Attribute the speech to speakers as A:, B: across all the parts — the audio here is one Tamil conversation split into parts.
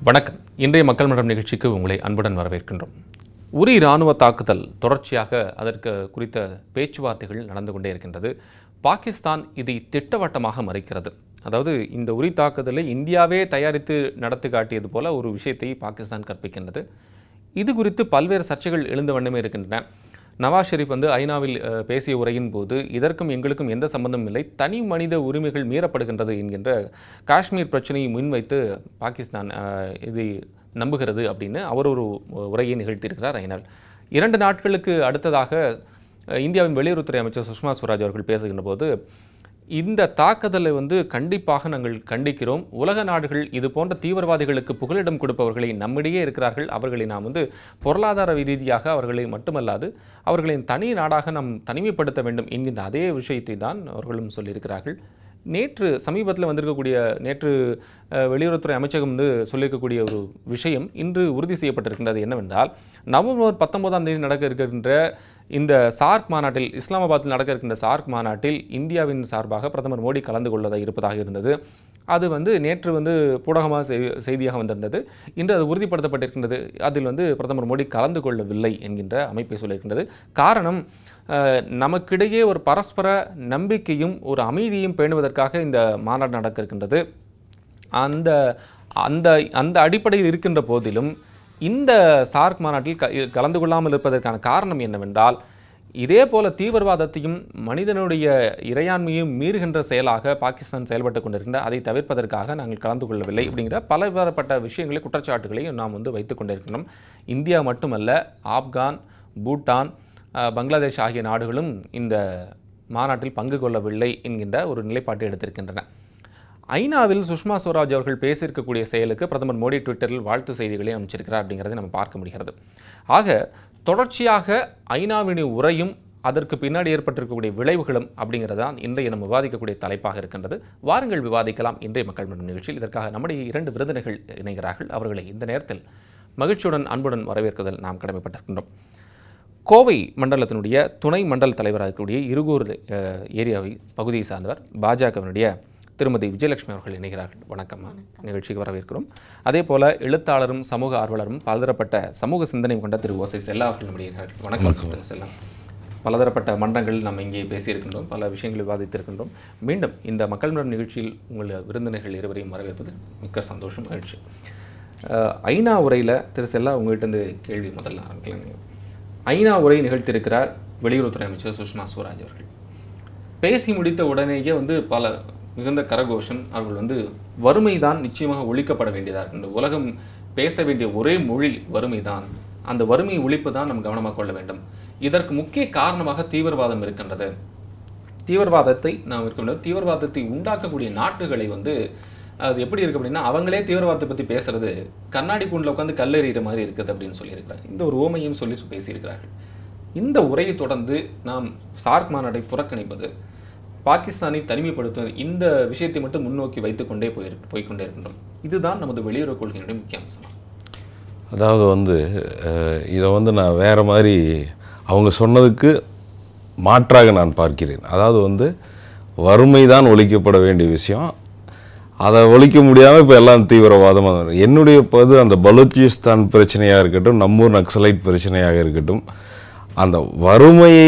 A: வணக்கம். இன்றைய மக்கள் மன்றம் நிகழ்ச்சிக்கு உங்களை அன்புடன் வரவேற்கின்றோம். உரி இராணுவ தாக்குதல் தொடர்ச்சியாக அதற்கு குறித்த பேச்சுவார்த்தைகள் நடந்து கொண்டே இருக்கின்றது. பாகிஸ்தான் இதை திட்டவட்டமாக மறைக்கிறது. அதாவது இந்த உரி தாக்குதலை இந்தியாவே தயாரித்து நடத்தி காட்டியது போல ஒரு விஷயத்தை பாகிஸ்தான் கற்பிக்கின்றது. இது குறித்து பல்வேறு சர்ச்சைகள் எழுந்த வண்ணமே இருக்கின்றன. நவாஸ் ஷெரீப் ஐநாவில் பேசிய உரையின் போது இதற்கும் எங்களுக்கும் எந்த சம்பந்தமும் இல்லை, தனி மனித உரிமைகள் மீறப்படுகின்றது என்கின்ற காஷ்மீர் பிரச்சனையை முன்வைத்து பாகிஸ்தான் இதை நம்புகிறது அப்படின்னு அவர் ஒரு உரையை நிகழ்த்தியிருக்கிறார். ஆனால் 2 நாட்களுக்கு அடுத்ததாக இந்தியாவின் வெளியுறவுத்துறை அமைச்சர் சுஷ்மா ஸ்வராஜ் அவர்கள் பேசுகின்ற போது இந்த தாக்குதலை கண்டிப்பாக நாங்கள் கண்டிக்கிறோம். உலக நாடுகள் இது போன்ற தீவிரவாதிகளுக்கு புகலிடம் கொடுப்பவர்களை நம்மிடையே இருக்கிறார்கள். அவர்களை நாம் பொருளாதார ரீதியாக அவர்களை மட்டுமல்லாது அவர்களின் தனி நாடாக நாம் தனிமைப்படுத்த வேண்டும் என்கின்ற அதே விஷயத்தை தான் அவர்களும் சொல்லியிருக்கிறார்கள். நேற்று சமீபத்தில் வந்திருக்கக்கூடிய வெளியுறவுத்துறை அமைச்சகம் சொல்லியிருக்கக்கூடிய ஒரு விஷயம் இன்று உறுதி செய்யப்பட்டிருக்கின்றது. என்னவென்றால் நவம்பர் 19ஆம் தேதி நடக்க இருக்கின்ற இந்த சார்க் மாநாட்டில், இஸ்லாமாபாத்தில் நடக்க இருக்கின்ற சார்க் மாநாட்டில் இந்தியாவின் சார்பாக பிரதமர் மோடி கலந்து கொள்வதாக இருப்பதாக இருந்தது. அது நேற்று ஊடகமாக செய்தியாக வந்திருந்தது. இன்று அது உறுதிப்படுத்தப்பட்டிருக்கின்றது. அதில் பிரதமர் மோடி கலந்து கொள்ளவில்லை என்கின்ற அமைப்பை சொல்லியிருக்கின்றது. காரணம், நமக்கிடையே ஒரு பரஸ்பர நம்பிக்கையும் ஒரு அமைதியும் பேணுவதற்காக இந்த மாநாடு நடக்க இருக்கின்றது. அந்த அந்த அந்த அடிப்படையில் இருக்கின்ற போதிலும் இந்த சார்க் மாநாட்டில் கலந்து கொள்ளாமல் இருப்பதற்கான காரணம் என்னவென்றால், இதே போல தீவிரவாதத்தையும் மனிதனுடைய இறையாண்மையும் மீறுகின்ற செயலாக பாகிஸ்தான் செயல்பட்டு கொண்டிருக்கின்ற அதை தவிர்ப்பதற்காக நாங்கள் கலந்து கொள்ளவில்லை அப்படிங்கிற பலதரப்பட்ட விஷயங்களை, குற்றச்சாட்டுகளையும் நாம் வைத்துக் கொண்டிருக்கிறோம். இந்தியா மட்டுமல்ல, ஆப்கான், பூட்டான், பங்களாதேஷ் ஆகிய நாடுகளும் இந்த மாநாட்டில் பங்கு கொள்ளவில்லை என்கின்ற ஒரு நிலைப்பாட்டை எடுத்திருக்கின்றன. ஐநாவில் சுஷ்மா ஸ்வராஜ் அவர்கள் பேசியிருக்கக்கூடிய செயலுக்கு பிரதமர் மோடி ட்விட்டரில் வாழ்த்து செய்திகளை அமைச்சிருக்கிறார் அப்படிங்கிறதை நம்ம பார்க்க முடிகிறது. ஆக தொடர்ச்சியாக ஐநாவின் உரையும் அதற்கு பின்னாடி ஏற்பட்டிருக்கக்கூடிய விளைவுகளும் அப்படிங்கிறதான் இன்றைய நம்ம விவாதிக்கக்கூடிய தலைப்பாக இருக்கின்றது. வாருங்கள் விவாதிக்கலாம் இன்றைய மக்கள் மன்றம் நிகழ்ச்சியில். இதற்காக நம்முடைய 2 விருந்தினர்கள் இணைகிறார்கள். அவர்களை இந்த நேரத்தில் மகிழ்ச்சியுடன் அன்புடன் வரவேற்குதல் நாம் கடமைப்பட்டிருக்கின்றோம். கோவை மண்டலத்தினுடைய துணை மண்டல தலைவராக இருக்கக்கூடிய இருகூர் ஏரியாவை பகுதியை சார்ந்தவர் பாஜகவினுடைய திருமதி விஜயலட்சுமி அவர்கள் இணைகிறார்கள். வணக்கம், நிகழ்ச்சிக்கு வரவேற்கிறோம். அதே போல எழுத்தாளரும் சமூக ஆர்வலரும் பலதரப்பட்ட சமூக சிந்தனை கொண்ட திரு ஓசை செல்லா அவர்கள் நம்முடைய வணக்கம் செல்லா. பலதரப்பட்ட மன்றங்களில் நம்ம இங்கே பேசியிருக்கின்றோம், பல விஷயங்கள் விவாதித்திருக்கின்றோம். மீண்டும் இந்த மக்கள் மன்றம் நிகழ்ச்சியில் உங்கள் விருந்தினர்கள் இருவரையும் வரவேற்பது மிக்க சந்தோஷம், மகிழ்ச்சி. ஐநா உரையில் திரு செல்லா உங்கள்கிட்ட கேள்வி முதல்ல ஆரம்பிக்கலாம். ஐநா உரை நிகழ்த்தியிருக்கிறார் வெளியுறவுத்துறை அமைச்சர் சுஷ்மா ஸ்வராஜ் அவர்கள். பேசி முடித்த உடனேயே பல மிகுந்த கரகோஷம். அவர்கள் வறுமை தான் நிச்சயமாக ஒழிக்கப்பட வேண்டியதாக இருக்கின்ற, உலகம் பேச வேண்டிய ஒரே மொழி வறுமை தான், அந்த வறுமை ஒழிப்பு தான் நம்ம கவனமாக கொள்ள வேண்டும். இதற்கு முக்கிய காரணமாக தீவிரவாதம் இருக்கின்றது. தீவிரவாதத்தை நாம் இருக்கின்ற தீவிரவாதத்தை உண்டாக்கக்கூடிய நாட்டுகளை அது எப்படி இருக்கு அப்படின்னா, அவங்களே தீவிரவாதத்தை பற்றி பேசுறது கண்ணாடி கூண்டில் உட்காந்து கல்லெறிகிற மாதிரி இருக்குது அப்படின்னு சொல்லியிருக்கிறாங்க. இந்த ஒரு ஓமையும் சொல்லி பேசியிருக்கிறார்கள். இந்த உரையை தொடர்ந்து நாம் சார்க் மாநாட்டை புறக்கணிப்பது, பாகிஸ்தானை தனிமைப்படுத்துவது, இந்த விஷயத்தை மட்டும் முன்னோக்கி வைத்துக்கொண்டே போய்கொண்டே இருக்கின்றோம். இதுதான் நமது வெளியுறவு கொள்கையினுடைய முக்கிய அம்சம்.
B: அதாவது இதை நான் வேறு மாதிரி அவங்க சொன்னதுக்கு மாற்றாக நான் பார்க்கிறேன். அதாவது வறுமை தான் ஒழிக்கப்பட வேண்டிய விஷயம், அதை ஒழிக்க முடியாமல் இப்போ எல்லாம் தீவிரவாதமாக. என்னுடைய அந்த பலூச்சிஸ்தான் பிரச்சனையாக இருக்கட்டும், நம்மூர் நக்சலைட் பிரச்சனையாக இருக்கட்டும், அந்த வறுமையே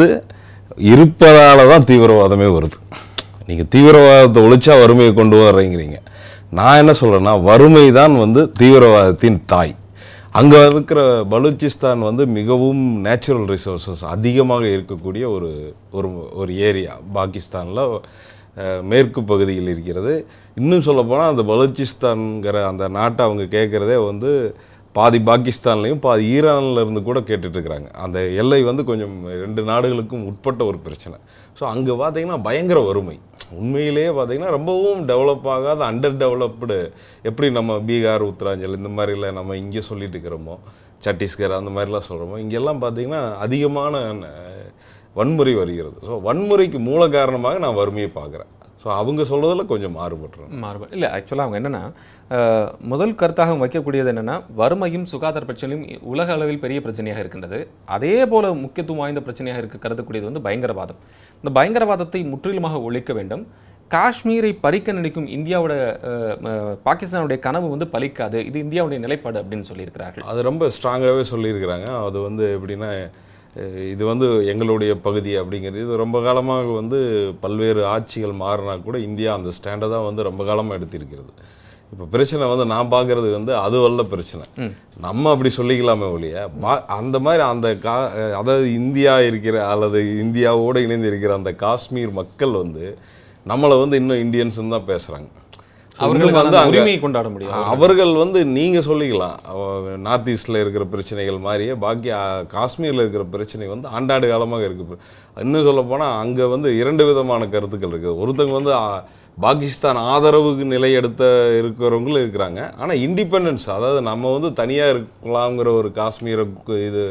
B: இருப்பதால தான் தீவிரவாதமே வருது. நீங்கள் தீவிரவாதத்தை ஒழிச்சா வறுமையை கொண்டு வர்றீங்கிறீங்க. நான் என்ன சொல்கிறேன்னா, வறுமை தான் தீவிரவாதத்தின் தாய். அங்கே இருக்கிற பலூச்சிஸ்தான் மிகவும் நேச்சுரல் ரிசோர்ஸஸ் அதிகமாக இருக்கக்கூடிய ஒரு ஏரியா பாகிஸ்தானில் மேற்கு பகுதியில் இருக்கிறது. இன்னும் சொல்லப்போனால் அந்த பலூச்சிஸ்தான்கிற அந்த நாட்டை அவங்க கேட்குறதே பாதி பாகிஸ்தான்லேயும் பாதி ஈரானில் இருந்து கூட கேட்டுட்ருக்குறாங்க. அந்த எல்லை கொஞ்சம் 2 நாடுகளுக்கும் உட்பட்ட ஒரு பிரச்சனை. ஸோ அங்கே பார்த்திங்கன்னா பயங்கர வறுமை. உண்மையிலேயே பார்த்திங்கன்னா ரொம்பவும் டெவலப் ஆகாத அண்டர் டெவலப்டு, எப்படி நம்ம பீகார், உத்தராஞ்சல் இந்த மாதிரிலாம் நம்ம இங்கே சொல்லிட்டு இருக்கிறோமோ, சத்தீஸ்கர் அந்த மாதிரிலாம் சொல்கிறோமோ, இங்கெல்லாம் பார்த்திங்கன்னா அதிகமான வன்முறை வருகிறது. ஸோ வன்முறைக்கு மூல காரணமாக நான் வறுமையை பார்க்குறேன். ஸோ அவங்க சொல்கிறதில் கொஞ்சம் மாறுபட்டு
A: இல்லை, ஆக்சுவலாக அவங்க என்னென்னா, முதல் கருத்தாக வைக்கக்கூடியது என்னென்னா, வறுமையும் சுகாதார பிரச்சனையும் உலக அளவில் பெரிய பிரச்சனையாக இருக்கின்றது. அதே போல் முக்கியத்துவம் வாய்ந்த பிரச்சனையாக கருதக்கூடியது பயங்கரவாதம். இந்த பயங்கரவாதத்தை முற்றிலுமாக ஒழிக்க வேண்டும். காஷ்மீரை பறிக்க நினைக்கும் இந்தியாவோட பாகிஸ்தானுடைய கனவு வந்து பலிக்காது, இது இந்தியாவுடைய நிலைப்பாடு அப்படின்னு சொல்லியிருக்கிறார்கள்.
B: அது ரொம்ப ஸ்ட்ராங்காகவே சொல்லியிருக்கிறாங்க. அது வந்து எப்படின்னா, இது வந்து எங்களுடைய பகுதி அப்படிங்கிறது இது ரொம்ப காலமாக வந்து பல்வேறு ஆட்சிகள் மாறினா கூட இந்தியா அந்த ஸ்டாண்டை தான் வந்து ரொம்ப காலமாக எடுத்திருக்கிறது. இப்போ பிரச்சனை வந்து நான் பார்க்குறது வந்து அது வல்ல பிரச்சனை, நம்ம அப்படி சொல்லிக்கலாமே ஒழிய அந்த மாதிரி அதாவது இந்தியா இருக்கிற அல்லது இந்தியாவோடு இணைந்து இருக்கிற அந்த காஷ்மீர் மக்கள் வந்து நம்மளை வந்து இன்னும் இந்தியன்ஸ்ன்னு தான் பேசுகிறாங்க.
A: அவர்களுக்கு வந்து உரிமையை கொண்டாட முடியும்.
B: அவர்கள் வந்து நீங்கள் சொல்லிக்கலாம் நார்த் ஈஸ்டில் இருக்கிற பிரச்சனைகள் மாதிரியே பாக்கி காஷ்மீரில் இருக்கிற பிரச்சனை வந்து ஆண்டாண்டு காலமாக இருக்குது. இன்னும் சொல்ல போனால் அங்கே வந்து 2 விதமான கருத்துக்கள் இருக்குது. ஒருத்தவங்க வந்து பாகிஸ்தான் ஆதரவுக்கு நிலை எடுத்த இருக்கிறவங்களும் இருக்கிறாங்க. ஆனால் இண்டிபெண்டன்ஸ், அதாவது நம்ம வந்து தனியாக இருக்கலாம்ங்கிற ஒரு காஷ்மீருக்கு இது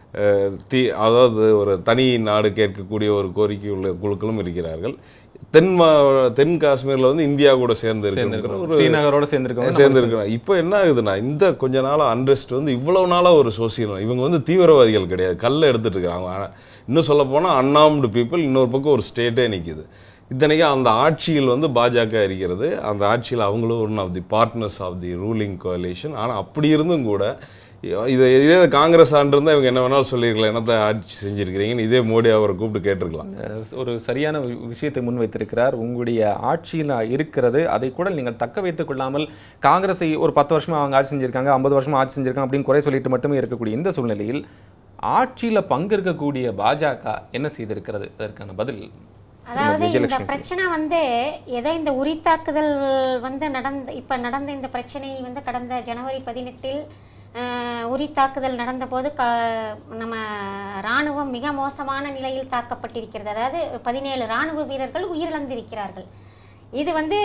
B: அதாவது ஒரு தனி நாடு கேட்கக்கூடிய ஒரு கோரிக்கை உள்ள குழுக்களும் இருக்கிறார்கள். தென் காஷ்மீரில் வந்து இந்தியா கூட சேர்ந்து சேர்ந்துருக்கிறோம். இப்போ என்ன ஆகுதுன்னா, இந்த கொஞ்ச நாளாக அன்ரெஸ்ட் வந்து இவ்வளவு நாளாக ஒரு சோசியல், இவங்க வந்து தீவிரவாதிகள் கிடையாது, கல்லை எடுத்துட்டு இருக்காங்க. இன்னும் சொல்ல போனால் அன்ஆர்ம்டு பீப்புள். இன்னொரு பக்கம் ஒரு ஸ்டேட்டே நிற்கிது. இத்தனைக்கும் அந்த ஆட்சியில் வந்து பாஜக இருக்கிறது. அந்த ஆட்சியில் அவங்களும் one of the partners of the ruling coalition. ஆனால் அப்படி இருந்தும் கூட இதே காங்கிரஸ் ஆண்டிருந்தால் இவங்க என்ன வேணாலும் சொல்லியிருக்கலாம், என்னத்தை ஆட்சி செஞ்சுருக்கிறீங்கன்னு இதே மோடி அவரை கூப்பிட்டு கேட்டிருக்கலாம்.
A: ஒரு சரியான விஷயத்தை முன் வைத்திருக்கிறார். உங்களுடைய ஆட்சியில் இருக்கிறது, அதை கூட நீங்கள் தக்க வைத்துக் கொள்ளாமல் காங்கிரஸை ஒரு 10 வருஷமாக அவங்க ஆட்சி செஞ்சுருக்காங்க, 50 வருஷமாக ஆட்சி செஞ்சுருக்காங்க அப்படின்னு குறை சொல்லிட்டு மட்டுமே இருக்கக்கூடிய இந்த சூழ்நிலையில் ஆட்சியில் பங்கேற்கக்கூடிய பாஜக என்ன செய்திருக்கிறது? அதற்கான பதில்,
C: அதாவது இந்த பிரச்சனை வந்து ஏதோ இந்த உரித்தாக்குதல் வந்து நடந்த இந்த பிரச்சனை வந்து கடந்த ஜனவரி 18 உரித்தாக்குதல் நடந்தபோது நம்ம இராணுவம் மிக மோசமான நிலையில் தாக்கப்பட்டிருக்கிறது. அதாவது 17 இராணுவ வீரர்கள் உயிரிழந்திருக்கிறார்கள். இது வந்து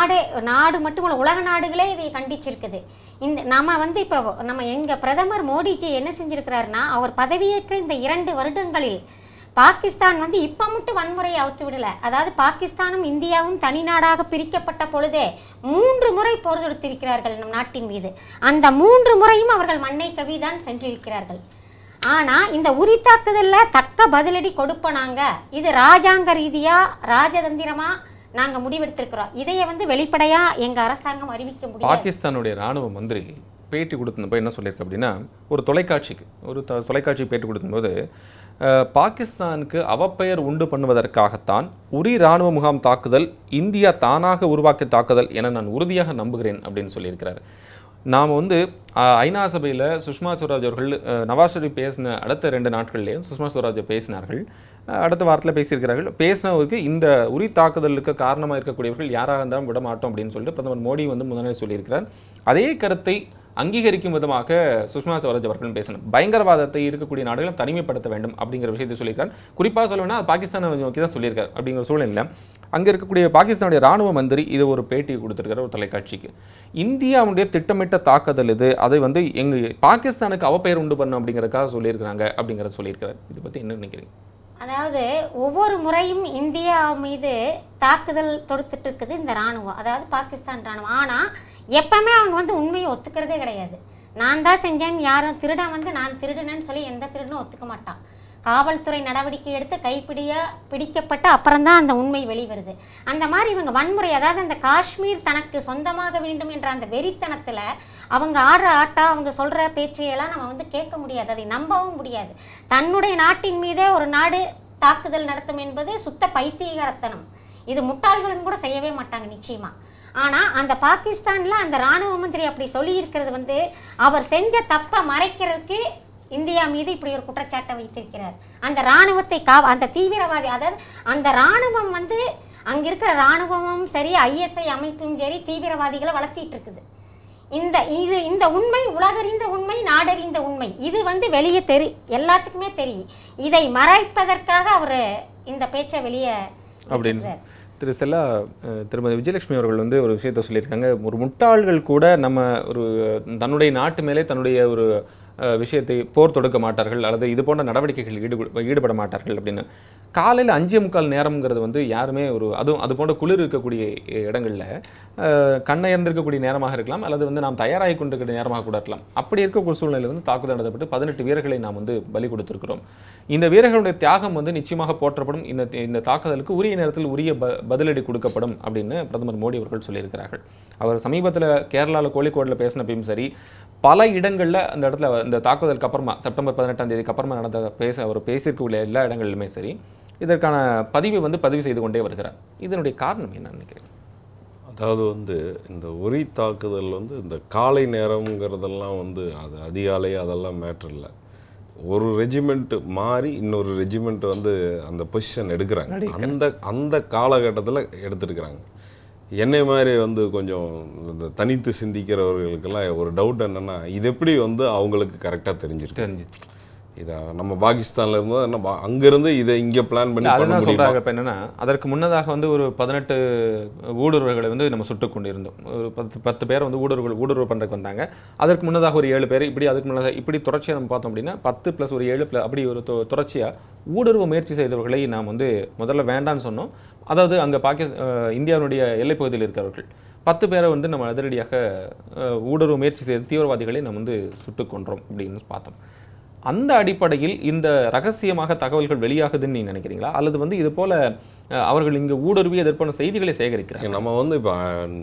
C: நாடு மட்டுமல்ல, உலக நாடுகளே இதை கண்டிச்சிருக்குது. நம்ம வந்து இப்போ நம்ம எங்கள் பிரதமர் மோடிஜி என்ன செஞ்சிருக்கிறாருன்னா, அவர் பதவியேற்ற இந்த 2 வருடங்களில் பாகிஸ்தான் வந்து இப்போ மட்டும் வன்முறையை அவுத்து விடலை. அதாவது பாகிஸ்தானும் இந்தியாவும் தனி நாடாக பிரிக்கப்பட்ட பொழுதே 3 முறை போர் தொடுத்திருக்கிறார்கள் நம் நாட்டின் மீது. அந்த 3 முறையும் அவர்கள் மண்ணை கவிதான் சென்றிருக்கிறார்கள். ஆனால் இந்த உரித்தாக்குதலில் தக்க பதிலடி கொடுப்போம் நாங்கள். இது ராஜாங்க ரீதியாக ராஜதந்திரமாக நாங்கள் முடிவெடுத்திருக்கிறோம். இதையை வந்து வெளிப்படையாக எங்கள் அரசாங்கம் அறிவிக்க முடியும்.
A: பாகிஸ்தானுடைய ராணுவ மந்திரி பேட்டி கொடுத்தப்போ என்ன சொல்லியிருக்கு அப்படின்னா, ஒரு தொலைக்காட்சி பேட்டி கொடுக்கும்போது, பாகிஸ்தானுக்கு அவப்பெயர் உண்டு பண்ணுவதற்காகத்தான் உரி இராணுவ முகாம் தாக்குதல் இந்தியா தானாக உருவாக்கிய தாக்குதல் என நான் உறுதியாக நம்புகிறேன் அப்படின்னு சொல்லியிருக்கிறார். நாம் வந்து ஐநா சபையில் சுஷ்மா ஸ்வராஜ் அவர்கள் நவாஸ் ஷெரீப் பேசின அடுத்த 2 நாட்கள்லேயே சுஷ்மா ஸ்வராஜ் பேசினார்கள். அடுத்த வாரத்தில் பேசியிருக்கிறார்கள். பேசினவருக்கு இந்த உரி தாக்குதலுக்கு காரணமாக இருக்கக்கூடியவர்கள் யாராக இருந்தாலும் விட மாட்டோம் அப்படின்னு சொல்லிட்டு பிரதமர் மோடி வந்து முதலில் சொல்லியிருக்கிறார். அதே கருத்தை அங்கீகரிக்கும் விதமாக சுஷ்மா ஸ்வராஜ் அவர்கள் பேசணும். பயங்கரவாதத்தை இருக்கக்கூடிய நாடுகளை தனிமைப்படுத்த வேண்டும் அப்படிங்கிற விஷயத்தை சொல்லியிருக்காரு. குறிப்பாக சொல்லணும்னா பாகிஸ்தானை நோக்கி தான் சொல்லியிருக்காரு. அப்படிங்கிற சூழ்நிலையில் அங்கே இருக்கக்கூடிய பாகிஸ்தானுடைய ராணுவ மந்திரி இது ஒரு பேட்டி கொடுத்திருக்கிற ஒரு தொலைக்காட்சிக்கு, இந்தியாவுடைய திட்டமிட்ட தாக்குதல் இது, அதை வந்து பாகிஸ்தானுக்கு அவப்பெயர் உண்டு பண்ணும் அப்படிங்கிறதுக்காக சொல்லியிருக்கிறாங்க அப்படிங்கிறத சொல்லியிருக்காரு. இதை பற்றி என்ன நினைக்கிறீங்க?
C: அதாவது ஒவ்வொரு முறையும் இந்தியா மீது தாக்குதல் தொடுத்துட்டு இருக்குது இந்த இராணுவம், அதாவது பாகிஸ்தான் இராணுவம். ஆனால் எப்பவுமே அவங்க வந்து உண்மையை ஒத்துக்கிறதே கிடையாது. நான் தான் செஞ்சேன், யாரும் திருடன் வந்து நான் திருடுனேன்னு சொல்லி எந்த திருடனும் ஒத்துக்க மாட்டான். காவல்துறை நடவடிக்கை எடுத்து பிடிக்கப்பட்ட அப்புறம்தான் அந்த உண்மை வெளிவருது. அந்த மாதிரி இவங்க வன்முறை, அதாவது அந்த காஷ்மீர் தனக்கு சொந்தமாக வேண்டும் என்ற அந்த வெறித்தனத்தில் அவங்க ஆடுற ஆட்டா, அவங்க சொல்கிற பேச்சையெல்லாம் நம்ம வந்து கேட்க முடியாது, அதை நம்பவும் முடியாது. தன்னுடைய நாட்டின் மீதே ஒரு நாடு தாக்குதல் நடத்தும் என்பது சுத்த பைத்தியகரத்தனம். இது முட்டாள்களும் கூட செய்யவே மாட்டாங்க நிச்சயமா. ஆனால் அந்த பாகிஸ்தானில் அந்த இராணுவ மந்திரி அப்படி சொல்லியிருக்கிறது வந்து அவர் செஞ்ச தப்பை மறைக்கிறதுக்கு இந்தியா மீது இப்படி ஒரு குற்றச்சாட்டை வைத்திருக்கிறார். அந்த இராணுவத்தை அந்த தீவிரவாதி, அதாவது அந்த இராணுவம் வந்து அங்கே இருக்கிற இராணுவமும் சரி, ஐஎஸ்ஐ அமைப்பும் சரி, தீவிரவாதிகளை வளர்த்திட்டு இருக்குது. இந்த உண்மை உலகறிந்த உண்மை, நாடறிந்த உண்மை. இது வந்து வெளியே எல்லாத்துக்குமே தெரியும். இதை மறைப்பதற்காக அவர் இந்த பேச்சை வெளியே
A: அப்படின்னு திருமதி விஜயலட்சுமி அவர்கள் வந்து ஒரு விஷயத்த சொல்லியிருக்காங்க. ஒரு முட்டாள்கள் கூட நம்ம ஒரு தன்னுடைய நாட்டு மேலே தன்னுடைய ஒரு விஷயத்தை போர் தொடுக்க மாட்டார்கள் அல்லது இது போன்ற நடவடிக்கைகள் ஈடுபட மாட்டார்கள் அப்படின்னு. காலையில் 5:45 நேரம்ங்கிறது வந்து யாருமே அதுவும் அது போன்ற குளிர் இருக்கக்கூடிய இடங்களில் கண்ணை இறந்திருக்கக்கூடிய நேரமாக இருக்கலாம் அல்லது வந்து நாம் தயாராகி கொண்டிருக்கிற நேரமாக கூட இருக்கலாம். அப்படி இருக்கக்கூடிய சூழ்நிலையில் வந்து தாக்குதல் நடத்தப்பட்டு 18 வீரர்களை நாம் வந்து பலி கொடுத்திருக்கிறோம். இந்த வீரர்களுடைய தியாகம் வந்து நிச்சயமாக போற்றப்படும். இந்த தாக்குதலுக்கு உரிய நேரத்தில் உரிய பதிலடி கொடுக்கப்படும் அப்படின்னு பிரதமர் மோடி அவர்கள் சொல்லியிருக்கிறார்கள். அவர் சமீபத்தில் கேரளாவில் கோழிக்கோடில் பேசினப்பையும் சரி, பல இடங்களில் அந்த இடத்துல இந்த தாக்குதலுக்கு அப்புறமா செப்டம்பர் 18ஆம் தேதிக்கு அப்புறமா அவர் பேசியிருக்கக்கூடிய எல்லா இடங்களிலுமே சரி இதற்கான பதிவு செய்து கொண்டே வருகிறார். இதனுடைய காரணம் என்ன நினைக்கிறேன்?
B: அதாவது வந்து இந்த உரி தாக்குதல் வந்து இந்த காலை நேரம்ங்கிறதெல்லாம் வந்து அது அதிகாலை அதெல்லாம் மேட்டர் இல்லை. ஒரு ரெஜிமெண்ட் மாறி இன்னொரு ரெஜிமெண்ட் வந்து அந்த பொசிஷன் எடுக்கிறாங்க. அந்த காலகட்டத்தில் எடுத்துருக்கிறாங்க. என்னை மாதிரி வந்து கொஞ்சம் இந்த தனித்து சிந்திக்கிறவர்களுக்கெல்லாம் ஒரு டவுட் என்னென்னா, இது எப்படி வந்து அவங்களுக்கு கரெக்டாக தெரிஞ்சிருக்கு. இதை நம்ம பாகிஸ்தான்ல இருந்து என்ன அங்கேருந்து இதை இங்கே பிளான் பண்ணி
A: சொல்கிறாங்க. இப்போ என்னென்னா, அதற்கு முன்னதாக வந்து ஒரு 18 ஊடுருவர்களை வந்து நம்ம சுட்டு கொண்டு இருந்தோம். ஒரு 10 பேர் வந்து ஊடுருவ பண்ணுறதுக்கு வந்தாங்க. அதற்கு முன்னதாக ஒரு 7 பேர், இப்படி அதுக்கு முன்னதாக இப்படி தொடர்ச்சியாக நம்ம பார்த்தோம் அப்படின்னா 10 + ஒரு 7 அப்படி ஒரு தொடர்ச்சியாக ஊடுருவ முயற்சி செய்தவர்களை நாம் வந்து முதல்ல வேண்டான்னு சொன்னோம். அதாவது அங்கே இந்தியாவுடைய எல்லைப்பகுதியில் இருக்கிறவர்கள் 10 பேரை வந்து நம்ம அதிரடியாக ஊடுருவ முயற்சி செய்த தீவிரவாதிகளை நம்ம வந்து சுட்டு கொன்றோம் அப்படின்னு பார்த்தோம். அந்த அடிப்படையில் இந்த ரகசியமாக தகவல்கள் வெளியாகுதுன்னு நீங்க நினைக்கிறீங்களா, அல்லது வந்து இது போல அவர்கள் இங்கு ஊடுருவி எதிர்ப்பான செய்திகளை சேகரிக்கிறாங்க?
B: நம்ம வந்து இப்போ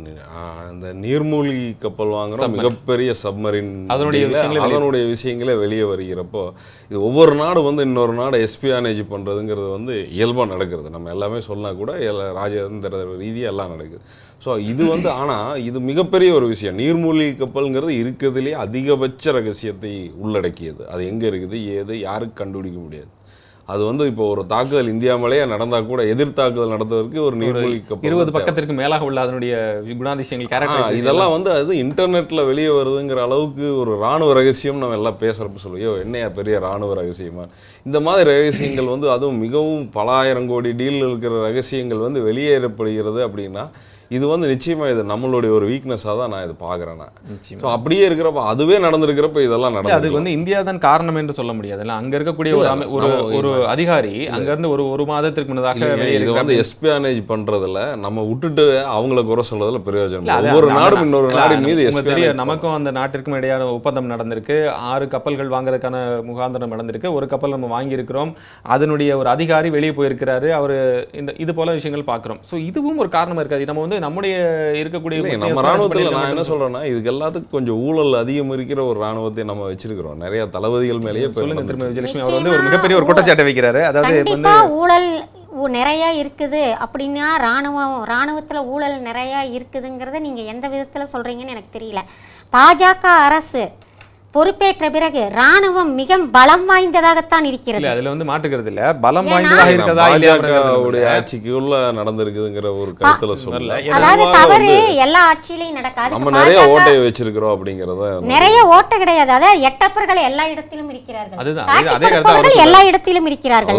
B: அந்த நீர்மூழ்கி கப்பல் வாங்குறோம், மிகப்பெரிய சப்மரின், அதனுடைய விஷயங்களே வெளியே வருகிறப்போ இது ஒவ்வொரு நாடு வந்து இன்னொரு நாடு எஸ்பியானேஜ் பண்ணுறதுங்கிறது வந்து இயல்பாக நடக்கிறது. நம்ம எல்லாமே சொன்னால் கூட ராஜதந்திர ரீதியாக எல்லாம் நடக்குது. ஸோ இது வந்து ஆனால் இது மிகப்பெரிய ஒரு விஷயம். நீர்மூழ்கி கப்பல்ங்கிறது இருக்கிறதுலே அதிகபட்ச ரகசியத்தை உள்ளடக்கியது. அது எங்கே இருக்குது, ஏது, யாருக்கு கண்டுபிடிக்க முடியாது. அது வந்து இப்போ ஒரு தாக்குதல் இந்தியா மேலேயே நடந்தால் கூட எதிர் தாக்குதல் நடத்துவதற்கு ஒரு நீர்மூழ்கி கப்பல் 20
A: பக்கத்திற்கு மேலாக உள்ள அதனுடைய குணாதிசயங்கள்
B: இதெல்லாம் வந்து அது இன்டர்நெட்டில் வெளியே வருதுங்கிற அளவுக்கு ஒரு இராணுவ ரகசியம் நம்ம எல்லாம் பேசுகிறப்ப சொல்லுவோம், என்னையா பெரிய இராணுவ ரகசியமா. இந்த மாதிரி ரகசியங்கள் வந்து அதுவும் மிகவும் பல ஆயிரம் கோடி டீல் இருக்கிற ரகசியங்கள் வந்து வெளியேறப்படுகிறது அப்படின்னா இது வந்து நிச்சயமா இது நம்மளுடைய ஒரு வீக்னஸாக தான் நான் இதை பார்க்குறேன். ஸோ அப்படியே இருக்கிறப்ப அதுவே நடந்திருக்கிறப்ப இதெல்லாம் நடந்து
A: அதுக்கு வந்து இந்தியா தான் காரணம் என்று சொல்ல முடியாது. அங்கே இருக்கக்கூடிய ஒரு அதிகாரி அங்கேருந்து ஒரு மாதத்திற்கு முன்னதாக
B: இது வந்து எஸ்பியானேஜ் பண்ணுறதுல நம்ம விட்டுட்டு அவங்கள குறை சொல்றதுல பிரயோஜனம். ஒவ்வொரு நாடும் இன்னொரு நாடின் மீது எஸ்பியானேஜ்.
A: நமக்கும் அந்த நாட்டிற்கும் இடையான ஒப்பந்தம் நடந்திருக்கு. 6 கப்பல்கள் வாங்குறதுக்கான முகாந்திரம் நடந்திருக்கு. ஒரு கப்பல் நம்ம வாங்கியிருக்கிறோம். அதனுடைய ஒரு அதிகாரி வெளியே போயிருக்கிறாரு. அவர் இது போல விஷயங்கள் பார்க்குறோம். ஸோ இதுவும் ஒரு காரணமாக இருக்காது. நம்ம வந்து நம்முடைய இருக்கக்கூடிய
B: நம்ம ராணுவத்தில் நான் என்ன சொல்றேன்னா, இதுக்கு எல்லாத்துக்கும் கொஞ்சம் ஊழல் அதிகம் இருக்கிற ஒரு ராணுவத்தை நம்ம வச்சிருக்கிறோம். நிறைய தளபதிகள் மேலேயே
A: சொல்லுங்க. திரும்ப விஜயலட்சுமி அவர் வந்து ஒரு மிகப்பெரிய ஒரு குற்றச்சாட்டை வைக்கிறாரு. அதாவது வந்து
C: ஊழல் நிறைய இருக்குது அப்படின்னா ராணுவத்தில் ஊழல் நிறைய இருக்குதுங்கிறத நீங்க எந்த விதத்துல சொல்றீங்கன்னு எனக்கு தெரியல. பாஜக அரசு பொறுப்பேற்ற பிறகு ராணுவம் மிக பலம் வாய்ந்ததாகத்தான் இருக்கிறது.
A: அதுல வந்து மாற்றுக்கிறது இல்ல, பலம் வாய்ந்ததாக இருக்கதா
B: இல்லையா ஆட்சிக்குள்ள நடந்திருக்குதுங்கிற ஒரு கருத்துல சொல்லல.
C: அதாவது தவறு எல்லா ஆட்சியிலையும் நடக்காது.
B: நம்ம நிறைய ஓட்டை வச்சிருக்கிறோம் அப்படிங்கறத.
C: நிறைய ஓட்டை கிடையாது. அதாவது எட்டப்பர்கள் எல்லா இடத்திலும் இருக்கிறார்கள்.
A: அதுதான் அதே கருத்து அவர்
C: எல்லா இடத்திலும் இருக்கிறார்கள்.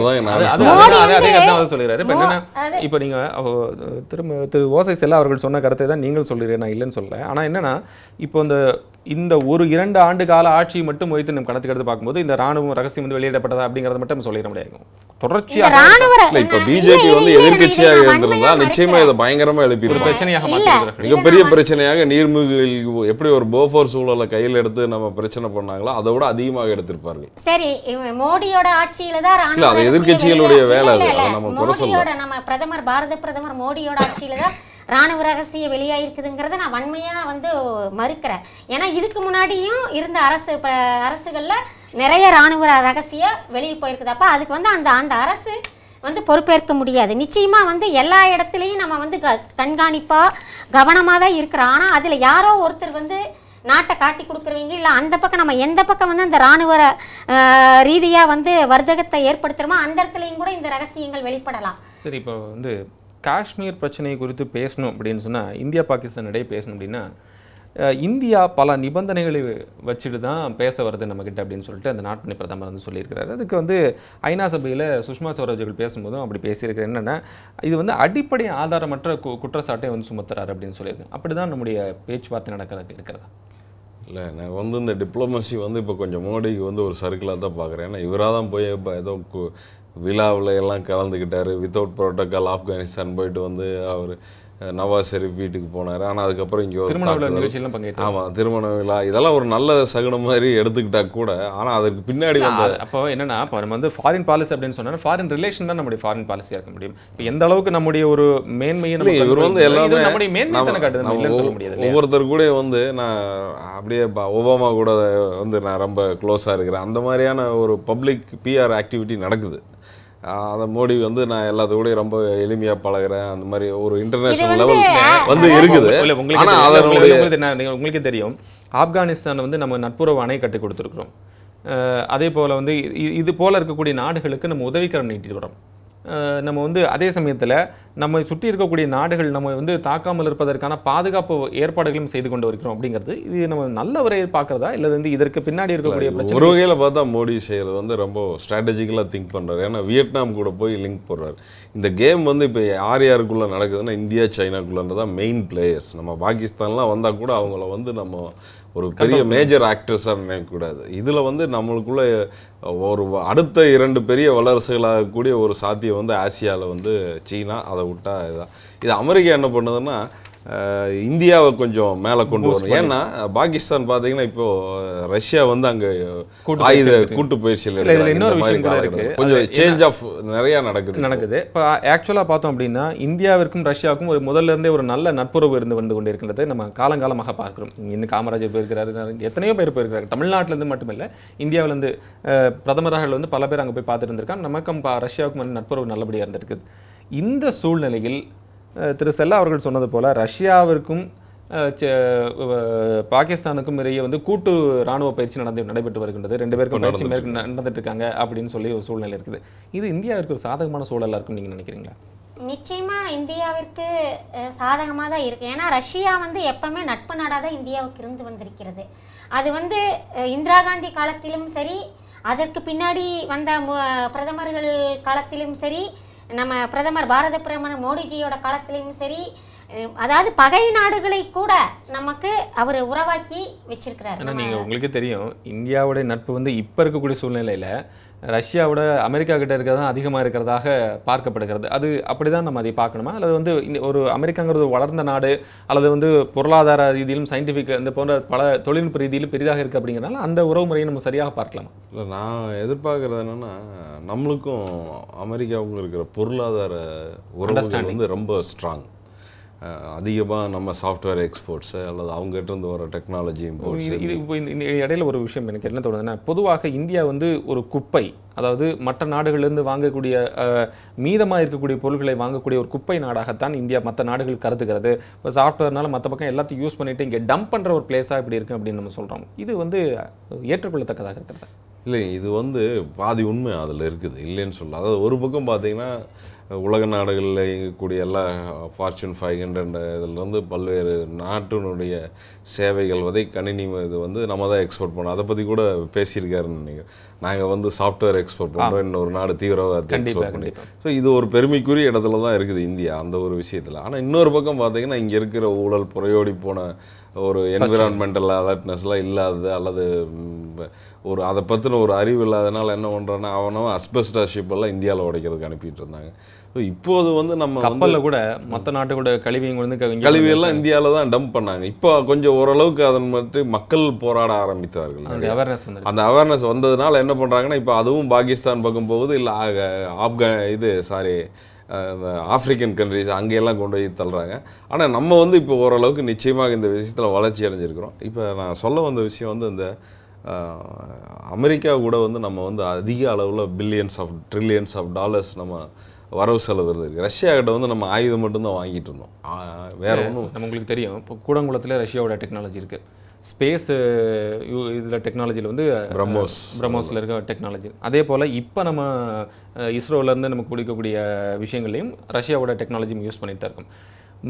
A: அதே கருத்து அவர் சொல்றாரு. இப்ப என்னன்னா, இப்ப நீங்க திரு ஓசை செல்லா அவர்கள் சொன்ன கருத்தை தான் நீங்கள் சொல்றீங்க, நான் இல்லைன்னு சொல்லல. ஆனா என்னன்னா, இப்போ இந்த 1-2 ஆண்டு கால ஆட்சி மட்டும் வைத்து நம்ம கணக்கு எடுத்து பார்க்கும்போது இந்த ராணுவம் ரகசியம் வந்து வெளியிடப்பட்டதா அப்படிங்கறத மட்டும் நம்ம சொல்லிட முடியாது. தொடர்ச்சியாக
B: இப்ப பிஜேபி வந்து எதிர்க்கட்சியாக இருந்திருந்தா நிச்சயமா இதை பயங்கரமா எழுப்பியிருப்பாங்க.
A: பிரச்சனையாக மாற்றிருக்கிறார்கள்.
B: மிகப்பெரிய பிரச்சனையாக நீர்மூழ்கி எப்படி ஒரு போஃபோர் சூழலை கையில் எடுத்து நம்ம பிரச்சனை பண்ணாங்களோ அதை விட அதிகமாக எடுத்திருப்பார்கள்.
C: சரி, மோடியோட ஆட்சியில தான் ராணுவம்,
B: அது எதிர்க்கட்சிகளுடைய வேலை. அதை நம்ம குறை சொல்லலாம்.
C: நம்ம பாரத பிரதமர் மோடியோட ஆட்சியில தான் ராணுவ ரகசிய வெளியாயிருக்குதுங்கிறத நான் வன்மையா வந்து மறுக்கிறேன். ஏன்னா இதுக்கு முன்னாடியும் இருந்த அரசுகள்ல நிறைய ராணுவ ரகசிய வெளியே போயிருக்குது. அப்ப அதுக்கு வந்து அந்த அரசு வந்து பொறுப்பேற்க முடியாது. நிச்சயமா வந்து எல்லா இடத்துலையும் நம்ம வந்து கண்காணிப்பா கவனமா தான் இருக்கிறோம். ஆனா அதுல யாரோ ஒருத்தர் வந்து நாட்டை காட்டி கொடுக்குறவங்க இல்லை, அந்த பக்கம் நம்ம எந்த பக்கம் வந்து அந்த இராணுவ ரீதியாக வந்து வர்த்தகத்தை ஏற்படுத்துகிறோமோ அந்த இடத்துலையும் கூட இந்த ரகசியங்கள் வெளிப்படலாம்.
A: சரி, இப்போ வந்து காஷ்மீர் பிரச்சனை குறித்து பேசணும் அப்படின்னு சொன்னால், இந்தியா பாகிஸ்தான் இடையே பேசணும் அப்படின்னா இந்தியா பல நிபந்தனைகளை வச்சுட்டு தான் பேச வருது நம்மக்கிட்ட அப்படின்னு சொல்லிட்டு அந்த நாட்டின் பிரதமர் வந்து சொல்லியிருக்கிறாரு. அதுக்கு வந்து ஐநா சபையில் சுஷ்மா ஸ்வராஜ் போதும் அப்படி பேசியிருக்கிற என்னென்னா, இது வந்து அடிப்படை ஆதாரமற்ற குற்றச்சாட்டை வந்து சுமத்துறாரு அப்படின்னு சொல்லியிருக்காங்க. அப்படி தான் நம்முடைய பேச்சுவார்த்தை நடக்கிறதுக்கு இருக்கிறதா?
B: இல்லை நான் வந்து இந்த டிப்ளமசி வந்து இப்போ கொஞ்சம் மோடிக்கு வந்து ஒரு சர்க்கிளாக தான் பார்க்குறேன். ஏன்னா இவராக தான் போய் இப்போ ஏதோ விழாவில் எல்லாம் கலந்துக்கிட்டார். வித்தவுட் ப்ரோட்டோக்கால் ஆப்கானிஸ்தான் போயிட்டு வந்து அவர் நவாஸ் ஷெரீப் வீட்டுக்கு போனார். ஆனால் அதுக்கப்புறம் இங்கே ஒரு ஆமாம் திருமண விழா இதெல்லாம் ஒரு நல்ல சகுனம் மாதிரி எடுத்துக்கிட்டா கூட, ஆனால் அதுக்கு பின்னாடி வந்து
A: அப்போ என்னன்னா இப்போ நம்ம வந்து ஃபாரின் பாலிசி அப்படின்னு சொன்னா ஃபாரின் ரிலேஷன் தான் நம்முடைய ஃபாரின் பாலிசியாக இருக்க முடியும். இப்போ எந்த அளவுக்கு நம்முடைய ஒரு மேன்மையை
B: இவர் வந்து எல்லாமே
A: நம்முடைய மேன்மை தானே காட்டுது, நம்ம இல்லைன்னு சொல்ல முடியாது.
B: ஒவ்வொருத்தர் கூட வந்து நான் அப்படியே ஒபாமா கூட வந்து நான் ரொம்ப க்ளோஸாக இருக்கிறேன், அந்த மாதிரியான ஒரு பப்ளிக் பிஆர் ஆக்டிவிட்டி நடக்குது. அதை மோடி வந்து நான் எல்லாத்துக்கூடயும் ரொம்ப எளிமையாக பழகிறேன், அந்த மாதிரி ஒரு இன்டர்நேஷனல் லெவல் வந்து இருக்குது. ஆனால்
A: உங்களுக்கே தெரியும் ஆப்கானிஸ்தான் வந்து நம்ம நட்புறவு அணை கட்டி கொடுத்துருக்குறோம். அதே போல் வந்து இது போல் இருக்கக்கூடிய நாடுகளுக்கு நம்ம உதவிக்கரம் நீட்டிட்டு வரோம். நம்ம வந்து அதே சமயத்தில் நம்ம சுற்றி இருக்கக்கூடிய நாடுகள் நம்ம வந்து தாக்காமல் இருப்பதற்கான பாதுகாப்பு ஏற்பாடுகளும் செய்து கொண்டு வருகிறோம். அப்படிங்கிறது இது நம்ம நல்ல வரையை பார்க்குறதா இல்லை வந்து இதற்கு பின்னாடி இருக்கக்கூடிய பிரச்சனை?
B: ஒரு வகையில் பார்த்தா மோடி செய்கிறது வந்து ரொம்ப ஸ்ட்ராட்டஜிக்கலாக திங்க் பண்ணுறாரு. ஏன்னா வியட்நாம் கூட போய் லிங்க் போடுறாரு. இந்த கேம் வந்து இப்போ யாருக்குள்ளே நடக்குதுன்னா இந்தியா சைனாக்குள்ளே தான் மெயின் பிளேயர்ஸ். நம்ம பாகிஸ்தான்லாம் வந்தால் கூட அவங்கள வந்து நம்ம ஒரு பெரிய மேஜர் ஆக்டர்ஸாக நினைக்கக்கூடாது. இதில் வந்து நம்மளுக்குள்ள ஒரு அடுத்த 2 பெரிய வல்லரசுகளாகக்கூடிய ஒரு சாத்தியம் வந்து ஆசியாவில் வந்து சீனா, அதை விட்டா இதுதான். இது அமெரிக்கா என்ன பண்ணுதுன்னா இந்தியாவை கொஞ்சம் மேலே கொண்டு வரணும். ஏன்னா பாகிஸ்தான் பார்த்தீங்கன்னா இப்போ ரஷ்யா வந்து அங்கே ஆயுத கூட்டு பயிற்சியில்
A: இன்னொரு விஷயம் கூட இருக்கு,
B: கொஞ்சம் சேஞ்ச் ஆஃப் நிறையா நடக்குது.
A: இப்போ ஆக்சுவலாக பார்த்தோம் அப்படின்னா இந்தியாவிற்கும் ரஷ்யாவுக்கும் ஒரு முதல்ல இருந்தே ஒரு நல்ல நட்புறவு வந்து கொண்டு இருக்கின்றது நம்ம காலங்காலமாக பார்க்கிறோம். இன்னும் காமராஜர் போயிருக்கிறாரு, எத்தனையோ பேர் போயிருக்கிறாரு. தமிழ்நாட்டிலேருந்து மட்டுமில்லை, இந்தியாவிலேருந்து பிரதமர்கள் வந்து பல பேர் அங்கே போய் பார்த்துட்டு இருந்திருக்காங்க. நமக்கும் ரஷ்யாவுக்கும் வந்து நட்புறவு நல்லபடியாக இருந்திருக்குது. இந்த சூழ்நிலையில் திரு செல்லா அவர்கள் சொன்னது போல ரஷ்யாவிற்கும் பாகிஸ்தானுக்கும் இடையே வந்து கூட்டு ராணுவ பயிற்சி நடைபெற்று வருகின்றது. 2 பேருக்கும் பயிற்சி நடந்துட்டு இருக்காங்க அப்படின்னு சொல்லி ஒரு சூழ்நிலை இருக்குது. இது இந்தியாவிற்கு ஒரு சாதகமான சூழலாக இருக்கும் நீங்க நினைக்கிறீங்களா?
C: நிச்சயமா இந்தியாவிற்கு சாதகமாக தான் இருக்கு. ஏன்னா ரஷ்யா வந்து எப்பவுமே நட்பு நாடாக தான் இந்தியாவுக்கு இருந்து வந்திருக்கிறது. அது வந்து இந்திரா காந்தி காலத்திலும் சரி, அதற்கு பின்னாடி வந்த பிரதமர்கள் காலத்திலும் சரி, நம்ம பாரத பிரதமர் மோடிஜியோட காலத்திலையும் சரி, அதாவது பகை நாடுகளை கூட நமக்கு அவர் உறவாக்கி வச்சிருக்கிறார்.
A: நீங்க உங்களுக்கு தெரியும் இந்தியாவுடைய நட்பு வந்து இப்ப இருக்கக்கூடிய சூழ்நிலையில ரஷ்யாவோட அமெரிக்கா கிட்ட இருக்கிறதா அதிகமாக இருக்கிறதாக பார்க்கப்படுகிறது. அது அப்படிதான் நம்ம அதை பார்க்கணுமா, அல்லது வந்து ஒரு அமெரிக்காங்கிறது வளர்ந்த நாடு, அல்லது வந்து பொருளாதார ரீதியிலும் சயின்டிஃபிக் இந்த போன்ற பல தொழில்நுட்ப ரீதியிலும் பெரிதாக இருக்குது அப்படிங்கிறனால அந்த உறவு முறையை நம்ம சரியாக பார்க்கலாமா?
B: இல்லை, நான் எதிர்பார்க்குறது என்னென்னா நம்மளுக்கும் அமெரிக்காவுக்கும் இருக்கிற பொருளாதார உறவுகள் வந்து ரொம்ப ஸ்ட்ராங். அதிகமாக நம்ம சாஃப்ட்வேர் எக்ஸ்போர்ட்ஸு அல்லது அவங்ககிட்ட இருந்து வர டெக்னாலஜி இம்போர்ட்ஸ்.
A: இது இப்போ இந்த இடையில ஒரு விஷயம் எனக்கு என்ன தோணுதுன்னா, பொதுவாக இந்தியா வந்து ஒரு குப்பை, அதாவது மற்ற நாடுகளிலிருந்து வாங்கக்கூடிய மீதமாக இருக்கக்கூடிய பொருட்களை வாங்கக்கூடிய ஒரு குப்பை நாடாகத்தான் இந்தியா மற்ற நாடுகள் கருதுகிறது. இப்போ சாஃப்ட்வேர்னால மற்ற பக்கம் எல்லாத்தையும் யூஸ் பண்ணிட்டு இங்கே டம்ப் பண்ணுற ஒரு பிளேஸாக இப்படி இருக்குது அப்படின்னு நம்ம சொல்கிறோம். இது வந்து ஏற்றுக்கொள்ளத்தக்கதாக இருக்கிறதா?
B: இல்லை, இது வந்து பாதி உண்மை அதில் இருக்குது, இல்லைன்னு சொல்லலாம். அதாவது ஒரு பக்கம் பார்த்தீங்கன்னா உலக நாடுகளில் இயங்கக்கூடிய எல்லா ஃபார்ச்சூன் 500 இதில் வந்து பல்வேறு நாட்டினுடைய சேவைகள் கணினி இது வந்து நம்ம தான் எக்ஸ்போர்ட் பண்ணோம். அதை பற்றி கூட பேசியிருக்காருன்னு நினைக்கிறேன். நாங்கள் வந்து சாஃப்ட்வேர் எக்ஸ்போர்ட் பண்ணுறோம், இன்னொரு நாடு தீவிரவாதத்தை எக்ஸ்போர்ட் பண்ணி. ஸோ இது ஒரு பெருமைக்குரிய இடத்துல தான் இருக்குது இந்தியா அந்த ஒரு விஷயத்தில். ஆனால் இன்னொரு பக்கம் பார்த்தீங்கன்னா இங்கே இருக்கிற ஊழல் புறையோடி போன ஒரு என்விரான்மெண்டல் அலர்ட்னஸ்லாம் இல்லாதது, அல்லது ஒரு அதை பற்றின ஒரு அறிவு இல்லாதனால என்ன பண்ணுறான்னா அவனும் அஸ்பெஸ்டாஷிப் எல்லாம் இந்தியாவில் உடைக்கிறதுக்கு அனுப்பிட்டு இருந்தாங்க. ஸோ இப்போது வந்து நம்ம
A: கப்பலில் கூட மற்ற நாட்டு கூட
B: கழிவையெல்லாம் இந்தியாவில் தான் டம்ப் பண்ணாங்க. இப்போ கொஞ்சம் ஓரளவுக்கு அதன் மட்டும் மக்கள் போராட ஆரம்பித்தார்கள். அந்த அவேர்னஸ் வந்ததுனால என்ன பண்ணுறாங்கன்னா இப்போ அதுவும் பாகிஸ்தான் பக்கம் போகுது, இல்லை ஆப்பிரிக்கன் கண்ட்ரிஸ் அங்கெல்லாம் கொண்டு போய் தள்ளுறாங்க. ஆனால் நம்ம வந்து இப்போ ஓரளவுக்கு நிச்சயமாக இந்த விஷயத்தில் வளர்ச்சி அடைஞ்சிருக்கிறோம். இப்போ நான் சொல்ல வந்த விஷயம் வந்து இந்த அமெரிக்கா கூட வந்து நம்ம வந்து அதிக அளவில் ட்ரில்லியன்ஸ் ஆஃப் டாலர்ஸ் நம்ம வரவு செலவு இருக்குது. ரஷ்யா கிட்ட வந்து நம்ம ஆயுதம் மட்டும்தான் வாங்கிட்டு இருந்தோம், வேற ஒன்றும்.
A: நம்மளுக்கு தெரியும் இப்போ கூடங்குளத்தில் ரஷ்யாவோட டெக்னாலஜி இருக்குது. ஸ்பேஸ் இதில் டெக்னாலஜியில் வந்து பிரம்மோஸில் இருக்க டெக்னாலஜி. அதே போல் இப்போ நம்ம இஸ்ரோலேருந்து நமக்கு கொடுக்கக்கூடிய விஷயங்களையும் ரஷ்யாவோட டெக்னாலஜியும் யூஸ் பண்ணிட்டு தான் இருக்கோம்.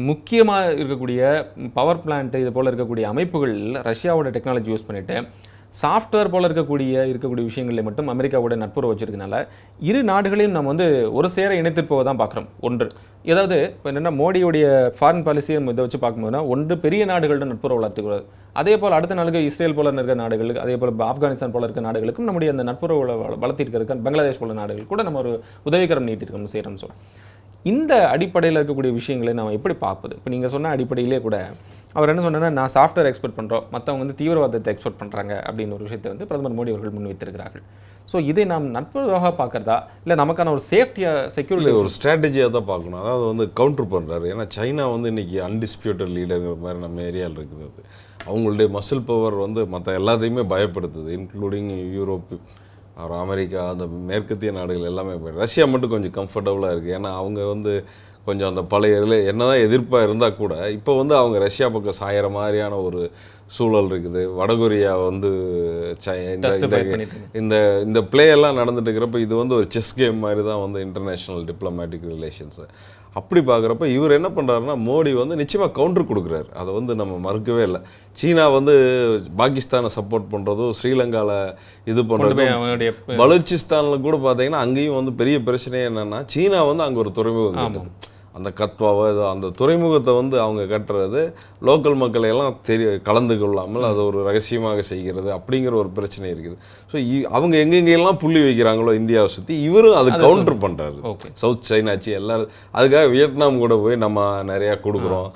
A: முக்கியமாக இருக்கக்கூடிய பவர் பிளான்ட்டு இது போல் இருக்கக்கூடிய அமைப்புகள் ரஷ்யாவோட டெக்னாலஜி யூஸ் பண்ணிவிட்டு சாஃப்ட்வேர் போல இருக்கக்கூடிய விஷயங்களில் மட்டும் அமெரிக்காவோட நட்புறவு வச்சிருக்கனால இரு நாடுகளையும் நம்ம வந்து ஒரு சேர இணைத்து போவதான் பார்க்குறோம். ஒன்று ஏதாவது இப்போ என்னென்னா மோடியுடைய ஃபாரின் பாலிசியை இதை வச்சு பார்க்கும்போதுனா ஒன்று பெரிய நாடுகளிடம் நட்புறவு வளர்த்துக்கூடாது. அதே போல் அடுத்த நாளுக்கு இஸ்ரேல் போல இருக்கிற நாடுகளுக்கு, அதே போல் ஆப்கானிஸ்தான் போல இருக்கிற நாடுகளுக்கும் நம்முடைய அந்த நட்புறவு வளர்த்திட்டு இருக்க பங்களாதேஷ் போல நாடுகள் கூட நம்ம ஒரு உதவிக்கரம் நீட்டிருக்கோம் செய்கிறோம்னு சொல்கிறோம். இந்த அடிப்படையில் இருக்கக்கூடிய விஷயங்களை நம்ம எப்படி பார்ப்பது? இப்போ நீங்கள் சொன்ன அடிப்படையிலே கூட அவர் என்ன சொன்னா, நான் சாஃப்ட்வேர் எக்ஸ்போர்ட் பண்ணுறோம், மற்றவங்க வந்து தீவிரவாதத்தை எக்ஸ்போர்ட் பண்ணுறாங்க அப்படின்னு ஒரு விஷயத்தை வந்து பிரதமர் மோடி அவர்கள் முன்வைத்திருக்கிறார்கள். ஸோ இதை நாம் நட்புறவாக பார்க்குறதா இல்லை நமக்கான ஒரு சேஃப்டியாக செக்யூரிட்டி
B: ஒரு ஸ்ட்ராட்டஜியாக தான் பார்க்கணும். அதாவது வந்து கவுண்டர் பண்ணுறாரு. ஏன்னா சைனா வந்து இன்றைக்கி அன்டிஸ்பியூட்டட் லீடர் மாதிரி நம்ம ஏரியாவில் இருக்குது. அது அவங்களுடைய மசில் பவர் வந்து மற்ற எல்லாத்தையுமே பயப்படுத்துது, இன்க்ளூடிங் யூரோப்பு, அப்புறம் அமெரிக்கா, அந்த மேற்கத்திய நாடுகள் எல்லாமே. ரஷ்யா மட்டும் கொஞ்சம் கம்ஃபர்டபுளாக இருக்குது. ஏன்னா அவங்க வந்து கொஞ்சம் அந்த பழைய என்னதான் எதிர்ப்பாக இருந்தால் கூட இப்போ வந்து அவங்க ரஷ்யா பக்கம் சாயிற மாதிரியான ஒரு சூழல் இருக்குது. வடகொரியா வந்து இந்த இந்த பிளே எல்லாம் நடந்துட்டு இருக்கிறப்ப இது வந்து ஒரு செஸ் கேம் மாதிரி தான் வந்து இன்டர்நேஷ்னல் டிப்ளமேட்டிக் ரிலேஷன்ஸு. அப்படி பார்க்குறப்ப இவர் என்ன பண்ணுறாருன்னா, மோடி வந்து நிச்சயமாக கவுண்டர் கொடுக்குறாரு. அதை வந்து நம்ம மறுக்கவே இல்லை. சீனா வந்து பாகிஸ்தானை சப்போர்ட் பண்ணுறதும், ஸ்ரீலங்காவில் இது பண்ணுறதும், பலூச்சிஸ்தானில் கூட பார்த்தீங்கன்னா அங்கேயும் வந்து பெரிய பிரச்சனையே என்னென்னா, சீனா வந்து அங்கே ஒரு துறைமுகம் கட்டுது. அந்த கத்வாவோ அந்த துறைமுகத்தை வந்து அவங்க கட்டுறது லோக்கல் மக்களை எல்லாம் கலந்து கொள்ளாமல் அதை ஒரு ரகசியமாக செய்கிறது அப்படிங்கிற ஒரு பிரச்சனை இருக்குது. ஸோ அவங்க எங்கெங்கெல்லாம் புள்ளி வைக்கிறாங்களோ இந்தியாவை சுற்றி, இவரும் அது கவுண்டர் பண்ணுறாரு. சவுத் சைனாச்சி எல்லாரும் அதுக்காக வியட்நாம் கூட போய் நம்ம நிறையா கொடுக்குறோம்,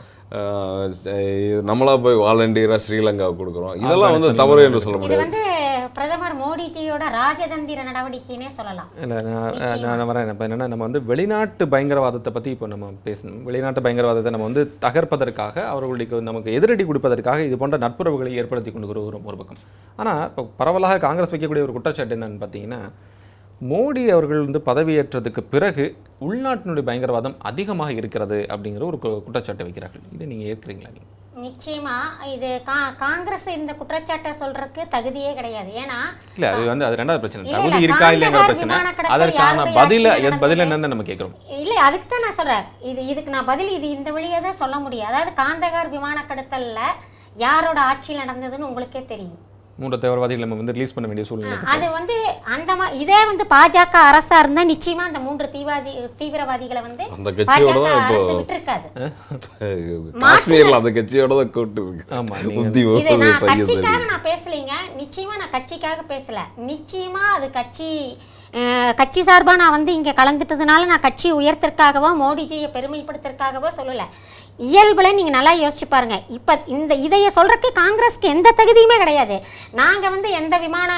B: நம்மளா போய் வாலண்டியராக ஸ்ரீலங்காவை கொடுக்குறோம். இதெல்லாம் வந்து தவறு என்று சொல்ல முடியாது.
C: பிரதமர் மோடிஜியோட ராஜதந்திர நடவடிக்கைன்னே சொல்லலாம்.
A: இல்லை நான் வரேன். இப்போ என்னென்னா, நம்ம வந்து வெளிநாட்டு பயங்கரவாதத்தை பற்றி இப்போ நம்ம பேசணும். வெளிநாட்டு பயங்கரவாதத்தை நம்ம வந்து தகர்ப்பதற்காக, அவர்களுக்கு நமக்கு எதிரடி கொடுப்பதற்காக இது போன்ற நட்புறவுகளை ஏற்படுத்தி கொண்டு வருகிறோம் ஒரு பக்கம். ஆனால் இப்போ பரவலாக காங்கிரஸ் வைக்கக்கூடிய ஒரு குற்றச்சாட்டு என்னன்னு பார்த்தீங்கன்னா, மோடி அவர்கள் வந்து பதவியேற்றதுக்கு பிறகு உள்நாட்டினுடைய பயங்கரவாதம் அதிகமாக இருக்கிறது அப்படிங்கிற ஒரு குற்றச்சாட்டை வைக்கிறார்கள். இதை நீங்கள் ஏற்கிறீங்களா? நீங்கள்
C: நிச்சயமா இது காங்கிரஸ் இந்த குற்றச்சாட்டை சொல்றதுக்கு தகுதியே கிடையாது. ஏன்னா
A: இல்ல அது வந்து அது ரெண்டாவது பிரச்சனை, தகுதி இருக்கா இல்லைங்கிற பிரச்சனை. அதற்கான பதில் என்னன்னு நம்ம கேட்கிறோம்.
C: இல்ல அதுக்கு தான் நான் சொல்றேன், இதுக்கு நான் பதில் இந்த வழியே தான் சொல்ல முடியும். அதாவது காந்தகார் விமான கடத்தல்ல யாரோட ஆட்சியில் நடந்ததுன்னு உங்களுக்கே தெரியும்.
A: 3 தீவிரவாதிகளை நம்ம வந்து ரிலீஸ் பண்ண வேண்டிய சூழ்நிலை.
C: அது வந்து அந்த இதே வந்து பாஜக அரசா இருந்தா நிச்சயமா அந்த 3 தீவிரவாதிகளை வந்து
B: அந்த கட்சியோட தான் இப்போ
C: விட்டுருக்காது.
B: காஷ்மீர்ல அந்த கட்சியோட தான் கூட்டு இருக்கு.
A: ஆமா,
C: இது நான் கட்சிக்காக நான் பேசலீங்க. நிச்சயமா நான் கட்சிக்காக பேசல. நிச்சயமா அது கட்சி சார்பா நான் வந்து இங்க கலந்துட்டதுனால நான் கட்சி உயர்த்திற்காகவோ மோடிஜியை பெருமைப்படுத்துறதுக்காகவோ சொல்லல. இயல்புல நீங்கள் நல்லா யோசிச்சு பாருங்க. இப்போ இதைய சொல்றதுக்கு காங்கிரஸ்க்கு எந்த தகுதியுமே கிடையாது. நாங்கள் வந்து எந்த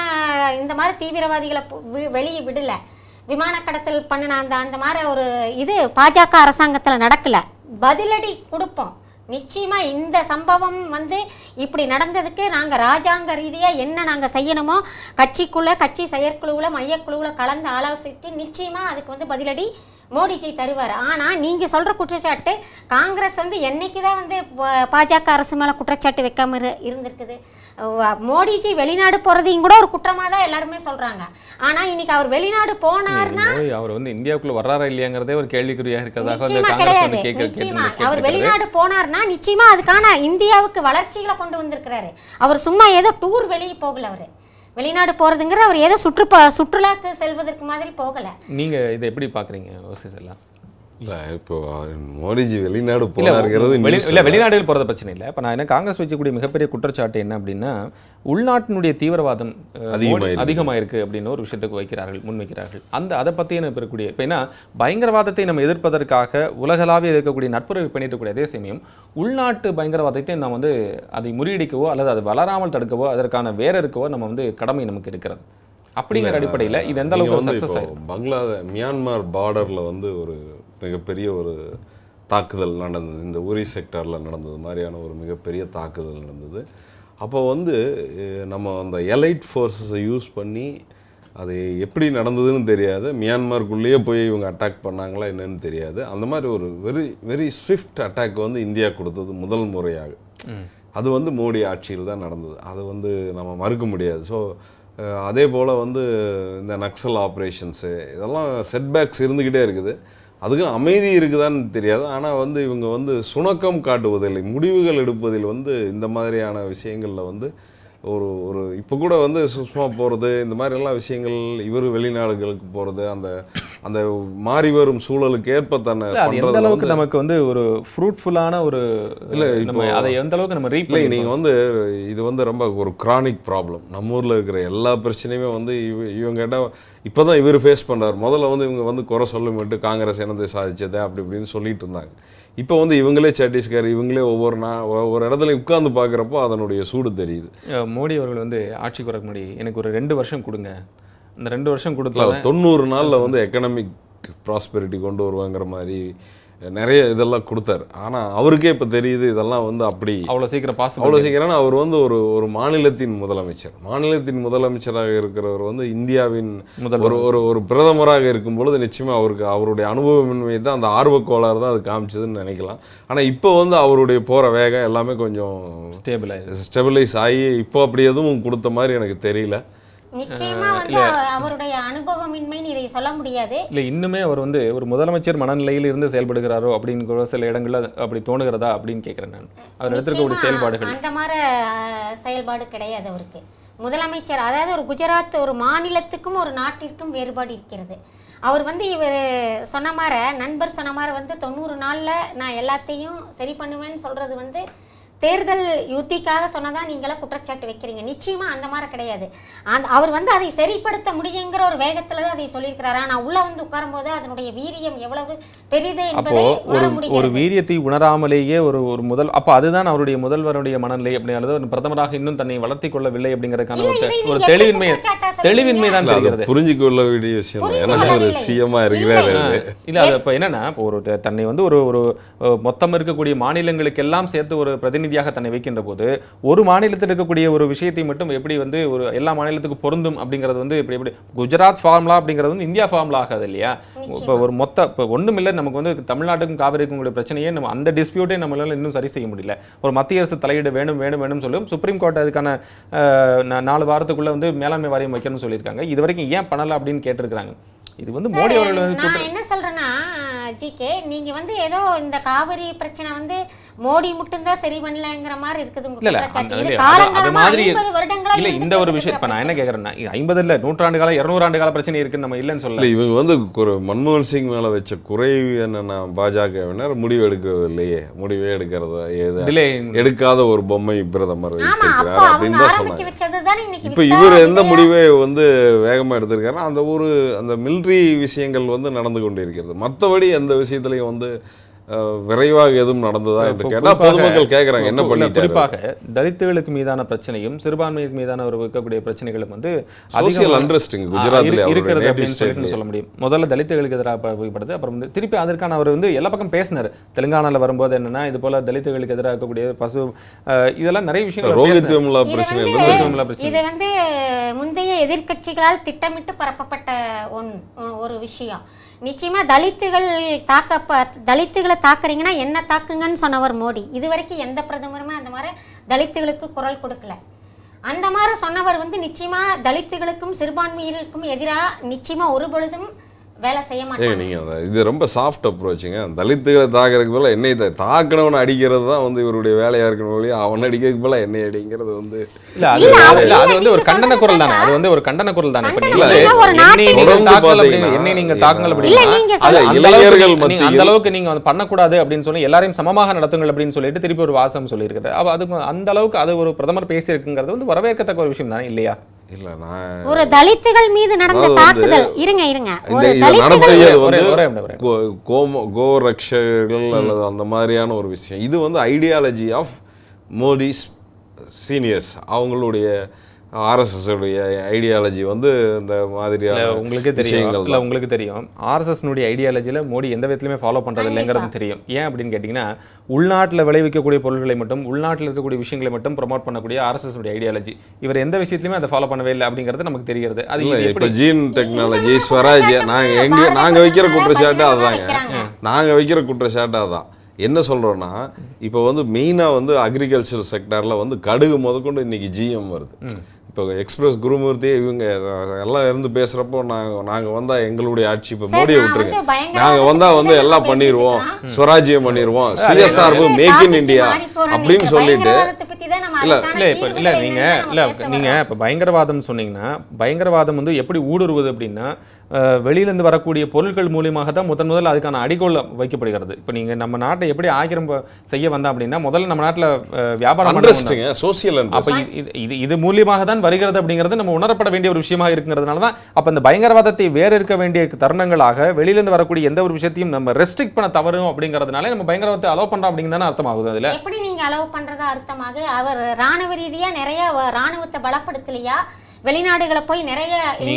C: இந்த மாதிரி தீவிரவாதிகளை வெளியே விடல, விமான கடத்தல் பண்ணின அந்த மாதிரி ஒரு இது பாஜக அரசாங்கத்தில் நடக்கல. பதிலடி கொடுப்போம் நிச்சயமா. இந்த சம்பவம் வந்து இப்படி நடந்ததுக்கு நாங்கள் ராஜாங்க ரீதியாக என்ன நாங்கள் செய்யணுமோ கட்சிக்குள்ள, கட்சி செயற்குழுவில், மையக்குழுவில் கலந்து ஆலோசித்து நிச்சயமா அதுக்கு வந்து பதிலடி மோடிஜி தருவார். ஆனால் நீங்கள் சொல்கிற குற்றச்சாட்டு காங்கிரஸ் வந்து என்னைக்கு தான் வந்து பாஜக அரசு மேலே குற்றச்சாட்டு வைக்காம இருந்திருக்குது. மோடிஜி வெளிநாடு போகிறதையும் கூட ஒரு குற்றமாக தான் எல்லாருமே சொல்கிறாங்க. ஆனால் இன்னைக்கு அவர் வெளிநாடு போனார்னா
A: அவர் வந்து இந்தியாவுக்குள்ள வர்றாரா இல்லையாங்கிறதே ஒரு கேள்விக்குறியாக இருக்கிறதாக
C: கிடையாது. நிச்சயமா அவர் வெளிநாடு போனார்னா நிச்சயமா அதுக்கான இந்தியாவுக்கு வளர்ச்சிகளை கொண்டு வந்திருக்கிறாரு. அவர் சும்மா ஏதோ டூர் வெளியே போகல. அவர் வெளிநாடு போகிறதுங்கிற அவர் ஏதோ சுற்றுலாக்கு செல்வதற்கு மாதிரி போகலை.
A: நீங்கள் இதை எப்படி பார்க்குறீங்க எல்லாம்?
B: இல்லை இப்போ மோடிஜி வெளிநாடு போனாருங்கிறது
A: இல்லை, வெளிநாடுகள் போகிறது பிரச்சனை இல்லை. இப்போ நான் என்ன காங்கிரஸ் வைக்கக்கூடிய மிகப்பெரிய குற்றச்சாட்டு என்ன அப்படின்னா, உள்நாட்டினுடைய தீவிரவாதம் அதிகமாக இருக்குது அப்படின்னு ஒரு விஷயத்துக்கு முன்வைக்கிறார்கள். அதை பற்றி என்ன பெறக்கூடிய இப்போ என்ன பயங்கரவாதத்தை நம்ம எதிர்ப்பதற்காக உலகளாவிய இருக்கக்கூடிய நட்புறவு பண்ணிட்டுக்கூடிய அதே சமயம் உள்நாட்டு பயங்கரவாதத்தை நம்ம வந்து அதை முறியடிக்கவோ அல்லது அது வளராமல் தடுக்கவோ அதற்கான வேற இருக்கவோ நம்ம வந்து கடமை நமக்கு இருக்கிறது. அப்படிங்கிற அடிப்படையில் இது எந்த அளவுக்கு சக்ஸஸ் ஆகும்?
B: மியான்மர் பார்டரில் வந்து ஒரு மிகப்பெரிய ஒரு தாக்குதல் நடந்தது. இந்த உரி செக்டாரில் நடந்தது மாதிரியான ஒரு மிகப்பெரிய தாக்குதல் நடந்தது. அப்போ வந்து நம்ம அந்த எலைட் ஃபோர்ஸஸை யூஸ் பண்ணி அது எப்படி நடந்ததுன்னு தெரியாது. மியான்மருக்குள்ளேயே போய் இவங்க அட்டாக் பண்ணாங்களா என்னன்னு தெரியாது. அந்த மாதிரி ஒரு வெரி ஸ்விஃப்ட் அட்டாக் வந்து இந்தியா கொடுத்தது முதல் முறையாக. அது வந்து மோடி ஆட்சியில் தான் நடந்தது. அது வந்து நம்ம மறுக்க முடியாது. ஸோ அதே போல் வந்து இந்த நக்சல் ஆப்ரேஷன்ஸு இதெல்லாம் செட்பேக்ஸ் இருந்துக்கிட்டே இருக்குது. அதுக்கு அமைதி இருக்குதான்னு தெரியாது. ஆனால் வந்து இவங்க வந்து சுணக்கம் காட்டுவதில்லை, முடிவுகள் எடுப்பதில் வந்து இந்த மாதிரியான விஷயங்களில் வந்து ஒரு ஒரு இப்போ கூட வந்து சுஷ்மா போகிறது இந்த மாதிரி எல்லாம் விஷயங்கள், இவர் வெளிநாடுகளுக்கு போகிறது, அந்த அந்த மாறி வரும் சூழலுக்கு ஏற்ப தன்னை
A: அது எந்த அளவுக்கு நமக்கு வந்து ஒரு ஃப்ரூட்ஃபுல்லான ஒரு
B: இல்லை
A: நம்ம அதை எந்த அளவுக்கு நம்ம ரீப்
B: இல்லை நீங்கள் வந்து இது வந்து ரொம்ப ஒரு கிரானிக் ப்ராப்ளம். நம்ம ஊரில் இருக்கிற எல்லா பிரச்சனையுமே வந்து இவங்க கிட்ட இப்போ தான் இவர் ஃபேஸ் பண்ணுறாரு. முதல்ல வந்து இவங்க வந்து குறை சொல்லிட்டு காங்கிரஸ் என்னதை சாதிச்சது அப்படி இப்படின்னு சொல்லிட்டு இருந்தாங்க. இப்போ வந்து இவங்களே சத்தீஸ்கர், இவங்களே ஒவ்வொரு இடத்துல உட்கார்ந்து பார்க்குறப்போ அதனுடைய சூடு தெரியுது.
A: மோடி அவர்கள் வந்து ஆட்சிக்கு வரக்கு முன்னாடி எனக்கு ஒரு 2 வருஷம் கொடுங்க, இந்த 2 வருஷம் கொடுத்தா
B: 90 நாளில் வந்து எக்கனாமிக் ப்ராஸ்பெரிட்டி கொண்டு வருவாங்கிற மாதிரி நிறைய இதெல்லாம் கொடுத்தாரு. ஆனால் அவருக்கே இப்போ தெரியுது இதெல்லாம் வந்து அப்படி
A: அவ்வளோ சீக்கிரம்
B: அவ்வளோ சீக்கிரம். அவர் வந்து ஒரு மாநிலத்தின் முதலமைச்சராக இருக்கிறவர் வந்து இந்தியாவின் ஒரு பிரதமராக இருக்கும் பொழுது நிச்சயமாக அவருக்கு அவருடைய அனுபவமின்மை தான், அந்த ஆர்வக்கோளாறு தான் அது காமிச்சதுன்னு நினைக்கலாம். ஆனால் இப்போ வந்து அவருடைய போகிற வேகம் எல்லாமே கொஞ்சம் ஸ்டெபிலைஸ் ஆகி இப்போ அப்படி எதுவும் கொடுத்த மாதிரி எனக்கு தெரியல.
C: நிச்சயமா வந்து அவருடைய அனுபவமின்மைன்னு இதை சொல்ல முடியாது.
A: இல்லை, இன்னுமே அவர் வந்து ஒரு முதலமைச்சர் மனநிலையில் இருந்து செயல்படுகிறாரோ அப்படின்னு சில இடங்கள்ல அப்படி தோணுகிறதா அப்படின்னு கேட்குறேன் நான். அவர் எடுத்துக்கக்கூடிய செயல்பாடுகள்
C: அந்த மாதிரி செயல்பாடு கிடையாது அவருக்கு. முதலமைச்சர், அதாவது ஒரு குஜராத் ஒரு மாநிலத்துக்கும் ஒரு நாட்டிற்கும் வேறுபாடு இருக்கிறது. அவர் வந்து இவர் சொன்ன மாதிரி, நண்பர் சொன்ன மாதிரி வந்து 90 நாளில் நான் எல்லாத்தையும் சரி பண்ணுவேன்னு சொல்றது வந்து தேர்தல் யுத்திக்காக சொன்னதான் நீங்களா குற்றச்சாட்டு வைக்கிறீங்க. நிச்சயமா அந்த மாதிரி கிடையாது. அவர் வந்து அதை சரிப்படுத்த முடியுங்கிற ஒரு வேகத்துல தான் அதை சொல்லியிருக்கிறாரு. ஆனால் உள்ள வந்து உட்காரும்போது அதனுடைய வீரியம் எவ்வளவு பெரிது என்பதை உணர முடியும்.
A: ஒரு வீரியத்தை உணராமலேயே ஒரு முதல் அப்போ அதுதான் அவருடைய முதல்வருடைய மனநிலை அப்படிங்கிறது. ஒரு பிரதமராக இன்னும் தன்னை வளர்த்தி கொள்ளவில்லை அப்படிங்கிறதுக்கான ஒரு தெளிவின்மை தான் தெரிகிறது.
B: புரிஞ்சுக்க கொள்ள வேண்டிய விஷயம் தான். ஏன்னா ஒரு சிஎம்மா இருக்கிறாரு.
A: இல்லை, அது இப்போ என்னன்னா, இப்போ ஒரு தன்னை வந்து ஒரு மொத்தம் இருக்கக்கூடிய மாநிலங்களுக்கு எல்லாம் சேர்த்து ஒரு பிரதிநிதி தன்னை வைக்கின்ற போது ஒரு மாநிலத்தில் இருக்கக்கூடிய ஒரு விஷயத்தை மட்டும் எப்படி வந்து ஒரு எல்லா மாநிலத்துக்கும் பொருந்தும் அப்படிங்கிறது வந்து எப்படி குஜராத் ஃபார்முலா அப்படிங்கிறது வந்து இந்தியா ஃபார்முலா ஆகாது இல்லையா? இப்போ ஒரு இப்போ ஒன்றும் இல்லை, நமக்கு வந்து தமிழ்நாட்டுக்கும் காவிரிக்கும் பிரச்சனையே நம்ம அந்த டிஸ்பியூட்டே நம்மளால இன்னும் சரி செய்ய முடியல. ஒரு மத்திய அரசு தலையீடு வேணும் சொல்லும். சுப்ரீம் கோர்ட் அதுக்கான 4 வாரத்துக்குள்ள வந்து மேலாண்மை வாரியம் வைக்கணும்னு சொல்லியிருக்காங்க. இது வரைக்கும் ஏன் பண்ணல அப்படின்னு கேட்டிருக்காங்க. இது வந்து மோடி அவர்கள் வந்து
C: நான் என்ன சொல்றேன்னா ஜிகே, நீங்க வந்து ஏதோ இந்த காவிரி பிரச்சனை வந்து மோடி மட்டும்தான் சரி பண்ணலங்கிற மாதிரி இருக்குது.
A: இந்த ஒரு விஷயம் இப்ப நான் என்ன கேக்குறேன்னா, 50 இல்ல 100 ஆண்டு கால 200 ஆண்டு கால பிரச்சனை இருக்குன்னு நம்ம இல்லைன்னு சொல்லல.
B: இவங்க வந்து ஒரு மன்மோகன் சிங் மேல வச்ச குறைவு என்னன்னா, பாஜகவினர் முடிவு எடுக்கவில்லையே, முடிவே எடுக்காத ஒரு பொம்மை பிரதமர் வைத்திருக்கிறார் அப்படின்னு தான் சொன்னாங்க. இப்ப இவர் எந்த முடிவை வந்து வேகமா எடுத்திருக்காருன்னா, அந்த மிலிட்ரி விஷயங்கள் வந்து நடந்து கொண்டிருக்கிறது. மற்றபடி எந்த விஷயத்திலையும் வந்து விரைவாக எதுவும் நடந்ததா என்று கேட்டால் பொதுமக்கள் கேட்குறாங்க என்ன பண்ணிட்டு.
A: குறிப்பாக தலித்துகளுக்கு மீதான பிரச்சனையும் சிறுபான்மைக்கு மீதான ஒரு இருக்கக்கூடிய பிரச்சனைகளும் வந்து
B: சோசியல் அன்ரெஸ்டிங் குஜராத்தில்
A: இருக்கிறது அப்படின்னு சொல்ல முடியும். முதல்ல தலித்துகளுக்கு எதிராக படுது. அப்புறம் வந்து திருப்பி அதற்கான அவர் வந்து எல்லா பக்கம் பேசினார். தெலுங்கானால வரும்போது என்னன்னா, இது போல தலித்துகளுக்கு எதிராக இருக்கக்கூடிய பசு இதெல்லாம் நிறைய விஷயங்கள்
B: ரோஹித் வெமுலா பிரச்சனை
C: இது வந்து முந்தைய எதிர்க்கட்சிகளால் திட்டமிட்டு பரப்பப்பட்ட ஒரு விஷயம். நிச்சயமா தலித்துகளை தாக்குறீங்கன்னா என்ன தாக்குங்கன்னு சொன்னவர் மோடி. இதுவரைக்கும் எந்த பிரதமருமே அந்த மாதிரி தலித்துகளுக்கு குரல் கொடுக்கல. அந்த மாதிரி சொன்னவர் வந்து நிச்சயமா தலித்துகளுக்கும் சிறுபான்மையினருக்கும் எதிராக நிச்சயமா ஒரு பொழுதும் வேலை செய்ய மாட்டாங்க.
B: நீங்க இது ரொம்ப சாஃப்ட் அப்ரோச்சுங்க. தலித்துகளை தாக்குறதுக்கு போல என்னை தாக்கினவனை அடிக்கிறது தான் வந்து இவருடைய வேலையா இருக்கணும் ஒழிய அவன் அடிக்கிறதுக்கு போல என்னை அடிங்கிறது வந்து
A: அது வந்து ஒரு கண்டன குரல் தானே. அது வந்து ஒரு கண்டன குரல் தானே. என்னை நீங்க தாக்குங்கள் அப்படின்னா
B: இளைஞர்கள்
A: அந்த அளவுக்கு நீங்க வந்து பண்ணக்கூடாது அப்படின்னு சொல்லி எல்லாரையும் சமமாக நடத்துங்கள் அப்படின்னு சொல்லிட்டு திருப்பி ஒரு வாசம் சொல்லியிருக்காரு. அது அந்த அளவுக்கு அது ஒரு பிரதமர் பேசியிருக்குங்கிறது வந்து வரவேற்கத்தக்க ஒரு விஷயம் தானே இல்லையா?
C: ஒரு தலித்துகள் மீது நடந்த தாக்குதல்
B: கோரக்ஷர்கள் அல்லது அந்த மாதிரியான ஒரு விஷயம். இது வந்து ஐடியாலஜி ஆஃப் மோடிஸ் சீனியர்ஸ். அவங்களுடைய RSS உடைய ஐடியாலஜி வந்து இந்த மாதிரியான
A: உங்களுக்கு தெரியும் RSS உடைய ஐடியாலஜியில் மோடி எந்த விதத்திலுமே ஃபாலோ பண்ணுறது இல்லைங்கிறது தெரியும். ஏன் அப்படின்னு கேட்டிங்கன்னா, உள்நாட்டில் விளைவிக்கக்கூடிய பொருட்களை மட்டும் உள்நாட்டில் இருக்கக்கூடிய விஷயங்களை மட்டும் ப்ரொமோட் பண்ணக்கூடிய RSS உடைய ஐடியாலஜி. இவர் எந்த விஷயத்திலுமே அதை ஃபாலோ பண்ணவே இல்லை அப்படிங்கிறது நமக்கு தெரிகிறது. அது
B: இப்போ ஜீன் டெக்னாலஜி ஸ்வராஜ் நாங்கள் வைக்கிற குற்றச்சாட்டு அதுதான். என்ன சொல்கிறோன்னா, இப்போ வந்து மெயினாக வந்து அக்ரிகல்ச்சர் செக்டாரில் வந்து கடுகு முதற்கொண்டு இன்றைக்கி GM வருது. இப்போ எக்ஸ்பிரஸ் குருமூர்த்தி இவங்க எல்லாம் இருந்து பேசுகிறப்போ நாங்கள் வந்தால் எங்களுடைய ஆட்சி இப்போ மோடியை விட்டுருங்க, நாங்கள் வந்தால் வந்து எல்லாம் பண்ணிடுவோம், ஸ்வராஜ்யம் பண்ணிடுவோம், சுயசார்பு, மேக் இன் இந்தியா அப்படின்னு சொல்லிட்டு
A: நீங்க இப்ப பயங்கரவாதம் சொன்னீங்கன்னா பயங்கரவாதம் வந்து எப்படி ஊடுருவது அப்படின்னா வெளியிலிருந்து வரக்கூடிய பொருட்கள் மூலியமாக தான் முதல் அதுக்கான அடிகோல் வைக்கப்படுகிறது. இப்போ நீங்க நம்ம நாட்டை எப்படி ஆக்கிரம் செய்ய வந்தா அப்படின்னா முதல்ல நம்ம நாட்டில் வியாபாரம் இது மூலியமாக தான் வருகிறது அப்படிங்கிறது நம்ம உணரப்பட வேண்டிய ஒரு விஷயமாக இருக்கிறதுனால தான் அப்ப இந்த பயங்கரவாதத்தை வேற இருக்க வேண்டிய தருணங்களாக வெளியிலிருந்து வரக்கூடிய எந்த ஒரு விஷயத்தையும் நம்ம ரெஸ்ட்ரிக்ட் பண்ண தவறும் அப்படிங்கிறதுனால நம்ம பயங்கரவாதத்தை அலோவ் பண்றோம் அப்படிங்கிறது அர்த்தம் ஆகுது. அதுல
C: எப்படி நீங்க அலோவ் பண்றதா அர்த்தமாக அவர் ராணுவ ரீதியா நிறைய ராணுவத்தை பலப்படுத்தலையா, வெளிநாடுகளை போய் நிறைய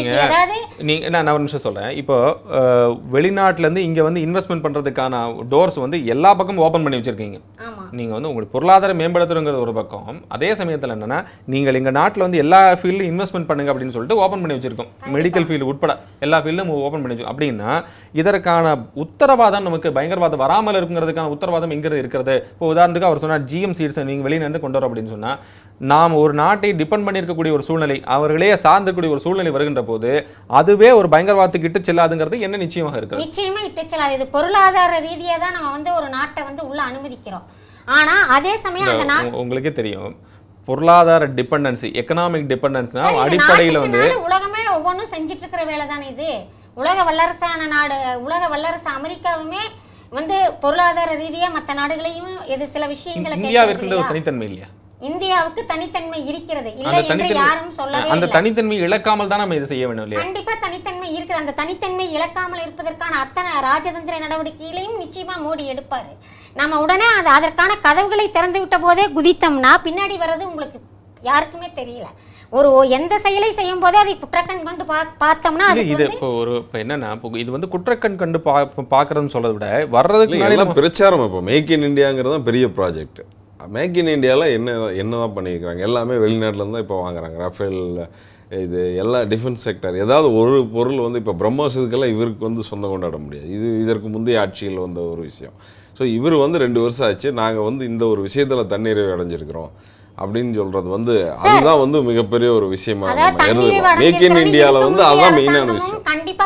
A: நான் ஒரு நிமிஷம் சொல்றேன். இப்போ வெளிநாட்டுல இருந்து இங்க வந்து இன்வெஸ்ட்மெண்ட் பண்றதுக்கான டோர்ஸ் வந்து எல்லா பக்கமும் ஓபன் பண்ணி வச்சிருக்கீங்க. நீங்க வந்து உங்களுக்கு பொருளாதார மேம்படுத்துறங்கிறது ஒரு பக்கம், அதே சமயத்துல என்னன்னா நீங்கள் எங்க நாட்டுல வந்து எல்லா ஃபீல்டும் இன்வெஸ்ட்மெண்ட் பண்ணுங்க அப்படின்னு சொல்லிட்டு ஓபன் பண்ணி வச்சிருக்கோம். மெடிக்கல் ஃபீல்டு உட்பட எல்லா ஃபீல்டும் ஓபன் பண்ணி வச்சிருக்கோம். அப்படின்னா இதற்கான உத்தரவாதம் நமக்கு பயங்கரவாதம் வராமல் இருக்குங்கிறதுக்கான உத்தரவாதம் எங்க இருக்கிறது? இப்போ உதாரணத்துக்கு அவர் சொன்னார் ஜிஎம் சீட்ஸ் நீங்க வெளியிலிருந்து கொண்டு வரோம் அப்படின்னு சொன்னா நாம் ஒரு நாட்டை டிபெண்ட் பண்ணியிருக்கக்கூடிய ஒரு சூழ்நிலை, அவர்களே சார்ந்தக்கூடிய ஒரு சூழ்நிலை வருகின்ற போது அதுவே ஒரு பயங்கரவாதத்துக்கு இட்டு செல்லாதுங்கிறது என்ன நிச்சயமாக இருக்கு?
C: நிச்சயமா இட்டு செல்லாது. இது பொருளாதார ரீதியா தான் நம்ம வந்து ஒரு நாட்டை வந்து உள்ள அனுமதிக்கிறோம். ஆனா அதே சமயம் அந்த
A: உங்களுக்கே தெரியும் பொருளாதார டிபெண்டன்சி, எக்கனாமிக் டிபெண்டன்ஸ்னா அடிப்படையில் வந்து
C: உலகமே ஒவ்வொன்றும் செஞ்சுட்டு இருக்கிற வேலை தானே இது. உலக வல்லரசான நாடு, உலக வல்லரசு அமெரிக்காவுமே வந்து பொருளாதார ரீதியா மற்ற நாடுகளையும் இது சில விஷயங்களை
A: இந்தியாவிற்கு ஒரு தனித்தன்மை இல்லையா?
C: இந்தியாவுக்கு தனித்தன்மை இருக்கிறது, இல்லை என்று யாரும் சொல்லவே இல்லை.
A: அந்த தனித்தன்மை இழக்காமல் தான் நம்ம இதை செய்ய வேண்டும் இல்லையா?
C: கண்டிப்பா தனித்தன்மை இருக்குது. அந்த தனித்தன்மை இழக்காமல் இருப்பதற்கான அத்தனை ராஜதந்திர நடவடிக்கைகளையும் நிச்சயமா மோடி எடுப்பாரு. நம்ம உடனே அதற்கான கதவுகளை திறந்து விட்ட போதே குதித்தோம்னா பின்னாடி வர்றது உங்களுக்கு யாருக்குமே தெரியல. ஒரு எந்த செயலை செய்யும் போதே அதை குற்றக்கண் கண்டு பார்த்தோம்னா
A: இது இப்போ ஒரு என்னன்னா இது வந்து குற்றக்கண் கண்டு பாக்குறதுன்னு சொல்றதை விட வர்றதுக்கு
B: பிரச்சாரம். இப்போ மேக் இன் இந்தியாங்கிறது தான் பெரிய ப்ராஜெக்ட். மேக் இன் இந்தியாவில் என்ன தான் பண்ணியிருக்கிறாங்க, எல்லாமே வெளிநாட்டிலேருந்து தான் இப்போ வாங்குறாங்க. ரஃபேல் இது எல்லாம் டிஃபென்ஸ் செக்டர், ஏதாவது ஒரு பொருள் வந்து இப்போ பிரம்மோஸ் இதுக்கெல்லாம் இவருக்கு வந்து சொந்தம் கொண்டாட முடியாது. இது இதற்கு முந்தைய ஆட்சியில் வந்த ஒரு விஷயம். ஸோ இவர் வந்து 2 வருஷம் ஆச்சு, நாங்கள் வந்து இந்த ஒரு விஷயத்தில் தன்னிறைவு அடைஞ்சிருக்கிறோம் அப்படின்னு சொல்றது வந்து அதுதான் வந்து மிகப்பெரிய ஒரு விஷயமா மேக் இன் இந்தியால வந்து அதான் மெயினான விஷயம்.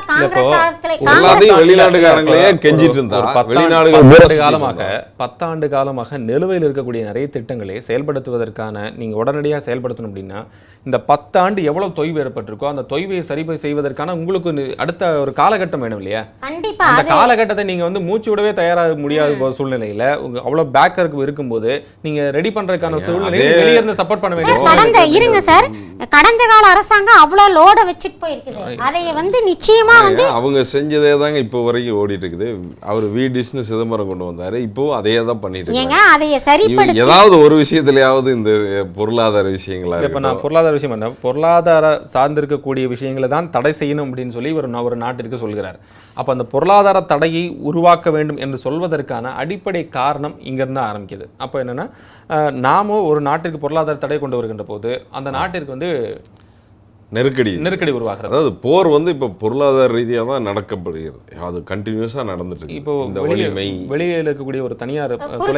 B: எல்லாத்தையும் வெளிநாட்டுக்காரங்களே கெஞ்சிட்டு இருந்தா வெளிநாடுகள்
A: காலமாக 10 ஆண்டு காலமாக நிலுவையில் இருக்கக்கூடிய நிறைய திட்டங்களை செயல்படுத்துவதற்கான நீங்க உடனடியாக செயல்படுத்தணும் அப்படின்னா இந்த 10 ஆண்டு எவ்வளவு தொய்வு ஏற்பட்டிருக்கோ அந்த தொய்வை சரி செய்வதற்கான உங்களுக்கு அடுத்த ஒரு காலகட்டம் வேணும் இல்லையா? அந்த காலகட்டத்தை நீங்க வந்து மூச்சு விடவே தயாராக முடியாத சூழ்நிலையில அவ்வளவு பேக்கருக்கு இருக்கும்போது நீங்க ரெடி பண்றதுக்கான சூழ்நிலை வெளியே இருந்து சப்போர்ட் பண்ண வேண்டிய
C: இருங்க சார். கடந்த கால அரசாங்கம் அவ்வளவு லோட வச்சிட்டு போயிருக்குது. அதை வந்து நிச்சயமா வந்து
B: அவங்க செஞ்சதே தாங்க இப்போ வரைக்கும் ஓடிட்டு இருக்குது. அவர் வீடிஸ்னு சிதம்பரம் கொண்டு வந்தாரு, இப்போ அதே தான் பண்ணிட்டு இருக்காங்க.
C: அதைய சரிப்படுத்தி
B: ஏதாவது ஒரு விஷயத்திலயாவது இந்த பொருளாதார விஷயங்களா
A: இப்ப நான் பொருளாதார விஷயம் என்ன பொருளாதார சார்ந்திருக்கக்கூடிய விஷயங்களை தான் தடை செய்யணும் அப்படின்னு சொல்லி ஒரு நாட்டிற்கு சொல்கிறார். அப்ப அந்த பொருளாதார தடையை உருவாக்க வேண்டும் என்று சொல்வதற்கான அடிப்படை காரணம் இங்கிருந்து ஆரம்பிக்குது. அப்ப என்னன்னா நாமும் ஒரு நாட்டிற்கு பொருளாதார தடை கொண்டு வருகின்ற போது அந்த நாட்டிற்கு வந்து நெருக்கடி உருவாகிறது.
B: அதாவது போர் வந்து இப்போ பொருளாதார ரீதியாக தான் நடக்கப்படுகிறது, அது கண்டினியூஸா நடந்துட்டு இருக்கு.
A: இப்போ வெளியில இருக்கக்கூடிய ஒரு தனியார்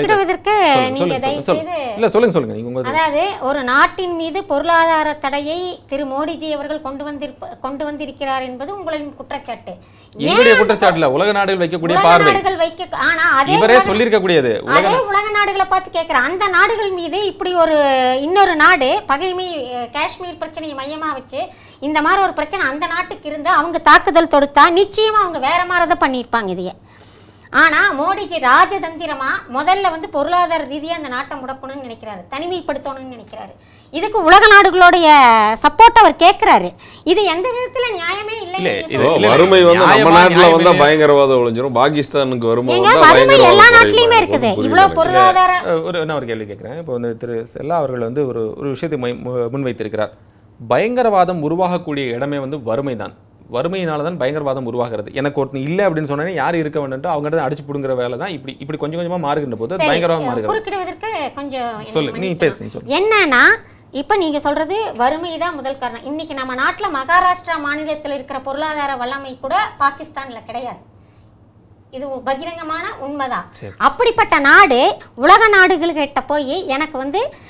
A: சொல்லுங்க நீங்க.
C: அதாவது ஒரு நாட்டின் மீது பொருளாதார தடையை திரு மோடிஜி அவர்கள் கொண்டு வந்திருக்கிறார் என்பது உங்களின் குற்றச்சாட்டு.
A: என்னுடைய குற்றச்சாட்டுல உலக நாடுகள் வைக்கக்கூடிய பார்வை இவரே சொல்லியிருக்கக்கூடியது.
C: உலக நாடுகளை பார்த்து கேட்கிற அந்த நாடுகள் மீது இப்படி ஒரு இன்னொரு நாடு பகைமை காஷ்மீர் பிரச்சனையை மையமா வச்சு இந்த மாதிரி ஒரு பிரச்சனை அந்த நாட்டுக்கு இருந்து அவங்க தாக்குதல் தொடுத்தா நிச்சயமா அவங்க வேற மாதிரி தான் பண்ணியிருப்பாங்க இதையே. ஆனா மோடிஜி ராஜதந்திரமா முதல்ல வந்து பொருளாதார ரீதியா அந்த நாட்டை முடக்கணும்னு நினைக்கிறாரு, தனிமைப்படுத்தணும்னு நினைக்கிறாரு. இதுக்கு உலக நாடுகளுடைய சப்போர்ட் அவர் கேட்கிறாரு. இது எந்த விதத்துல நியாயமே இல்லை.
B: வறுமை வந்து நம்ம நாட்டுல வந்தா பயங்கரவாதம் ஒளிஞ்சிரும், பாகிஸ்தானுக்கு
C: வறுமை எல்லா நாட்டிலயுமே இருக்குது. இவ்வளவு பொருளாதார
A: ஒரு கேள்வி கேட்கிறேன். இப்போ வந்து திரு செல்லா அவர்கள் வந்து ஒரு விஷயத்தை முன்வைத்திருக்கிறார். பயங்கரவாதம் உருவாகக்கூடிய இடமே வந்து வறுமை தான். வறுமையினால தான் பயங்கரவாதம் உருவாகிறது. எனக்கு ஒருத்தன் இல்லை அப்படின்னு சொன்னேன், யார் இருக்க வேண்டும்ட்டு அவங்க அடிச்சு புடுங்குற வேலை தான் இப்படி கொஞ்சம் கொஞ்சமா மாறுகின்ற போது பயங்கரவாதம் மாறுகிறது.
C: கொஞ்சம் நீ பேசுங்க. என்னன்னா இப்ப நீங்க சொல்றது வறுமை தான் முதல் காரணம். இன்னைக்கு நம்ம நாட்டுல மகாராஷ்டிரா மாநிலத்தில் இருக்கிற பொருளாதார வல்லமை கூட பாகிஸ்தான்ல கிடையாது. இது பகிரங்கமான உண்மைதான். அப்படிப்பட்ட நாடு உலக நாடுகள் கிட்ட போய் எனக்கு வந்து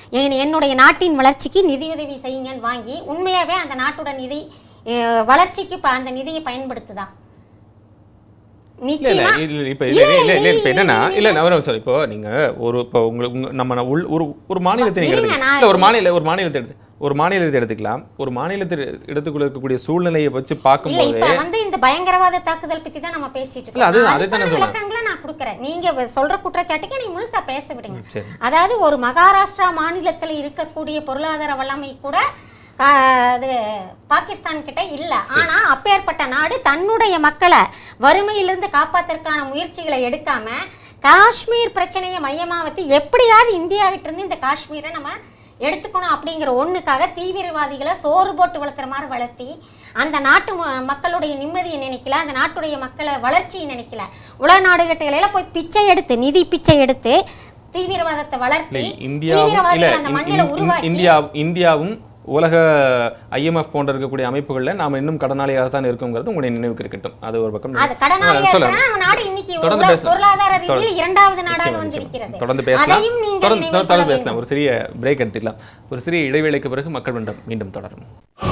C: என்னுடைய நாட்டின் வளர்ச்சிக்கு நிதியுதவி செய்யுங்கன்னு வாங்கி உண்மையாகவே அந்த நாட்டோட நிதி வளர்ச்சிக்கு அந்த நிதியை பயன்படுத்துதா?
A: நிச்சயமா இப்போ என்னன்னா இப்போ நீங்க இப்போ உங்களுக்கு நம்ம ஒரு மாநிலத்தை நீங்க ஒரு மாநிலத்தை எடுத்துக்கலாம். ஒரு மாநிலத்தில் எடுத்துக்குள்ள இருக்கக்கூடிய சூழ்நிலையை வச்சு பார்க்கும்போது
C: வந்து இந்த பயங்கரவாத தாக்குதல் பத்தி தான் நம்ம பேசிட்டு இருக்கோம். நான் கொடுக்குறேன், நீங்க சொல்ற குற்றச்சாட்டுக்கு நீங்க முழுசா பேச விடுங்க. அதாவது ஒரு மகாராஷ்டிரா மாநிலத்தில் இருக்கக்கூடிய பொருளாதார வல்லமை கூட அது பாகிஸ்தான் கிட்ட இல்ல. ஆனா அப்பேற்பட்ட நாடு தன்னுடைய மக்களை வறுமையிலிருந்து காப்பாத்துறதுக்கான முயற்சிகளை எடுக்காம காஷ்மீர் பிரச்சனையை மையமா வச்சு எப்படியாவது இந்தியாவிட்ட இருந்து இந்த காஷ்மீரை நம்ம எடுத்துக்கணும் அப்படிங்கிற ஒண்ணுக்காக தீவிரவாதிகளை சோறு போட்டு வளர்த்துற மாதிரி வளர்த்தி அந்த நாட்டு மக்களுடைய நிம்மதியை நினைக்கல, அந்த நாட்டுடைய மக்களை வளர்ச்சியை நினைக்கல. உலக நாடுகளையெல்லாம் போய் பிச்சை எடுத்து நிதி பிச்சை எடுத்து தீவிரவாதத்தை வளர்த்தி
A: இந்தியாவும் உலக IMF போன்ற இருக்கக்கூடிய அமைப்புகளில் நாம இன்னும் கடனாளியாக தான் இருக்குங்கிறது உங்களுடைய நினைவுக்கு இருக்கட்டும். அது ஒரு பக்கம். தொடர்ந்து பேசலாம். ஒரு சிறிய பிரேக் எடுத்துக்கலாம். ஒரு சிறிய இடைவேளைக்கு பிறகு மக்கள் மன்றம் மீண்டும் தொடரும்.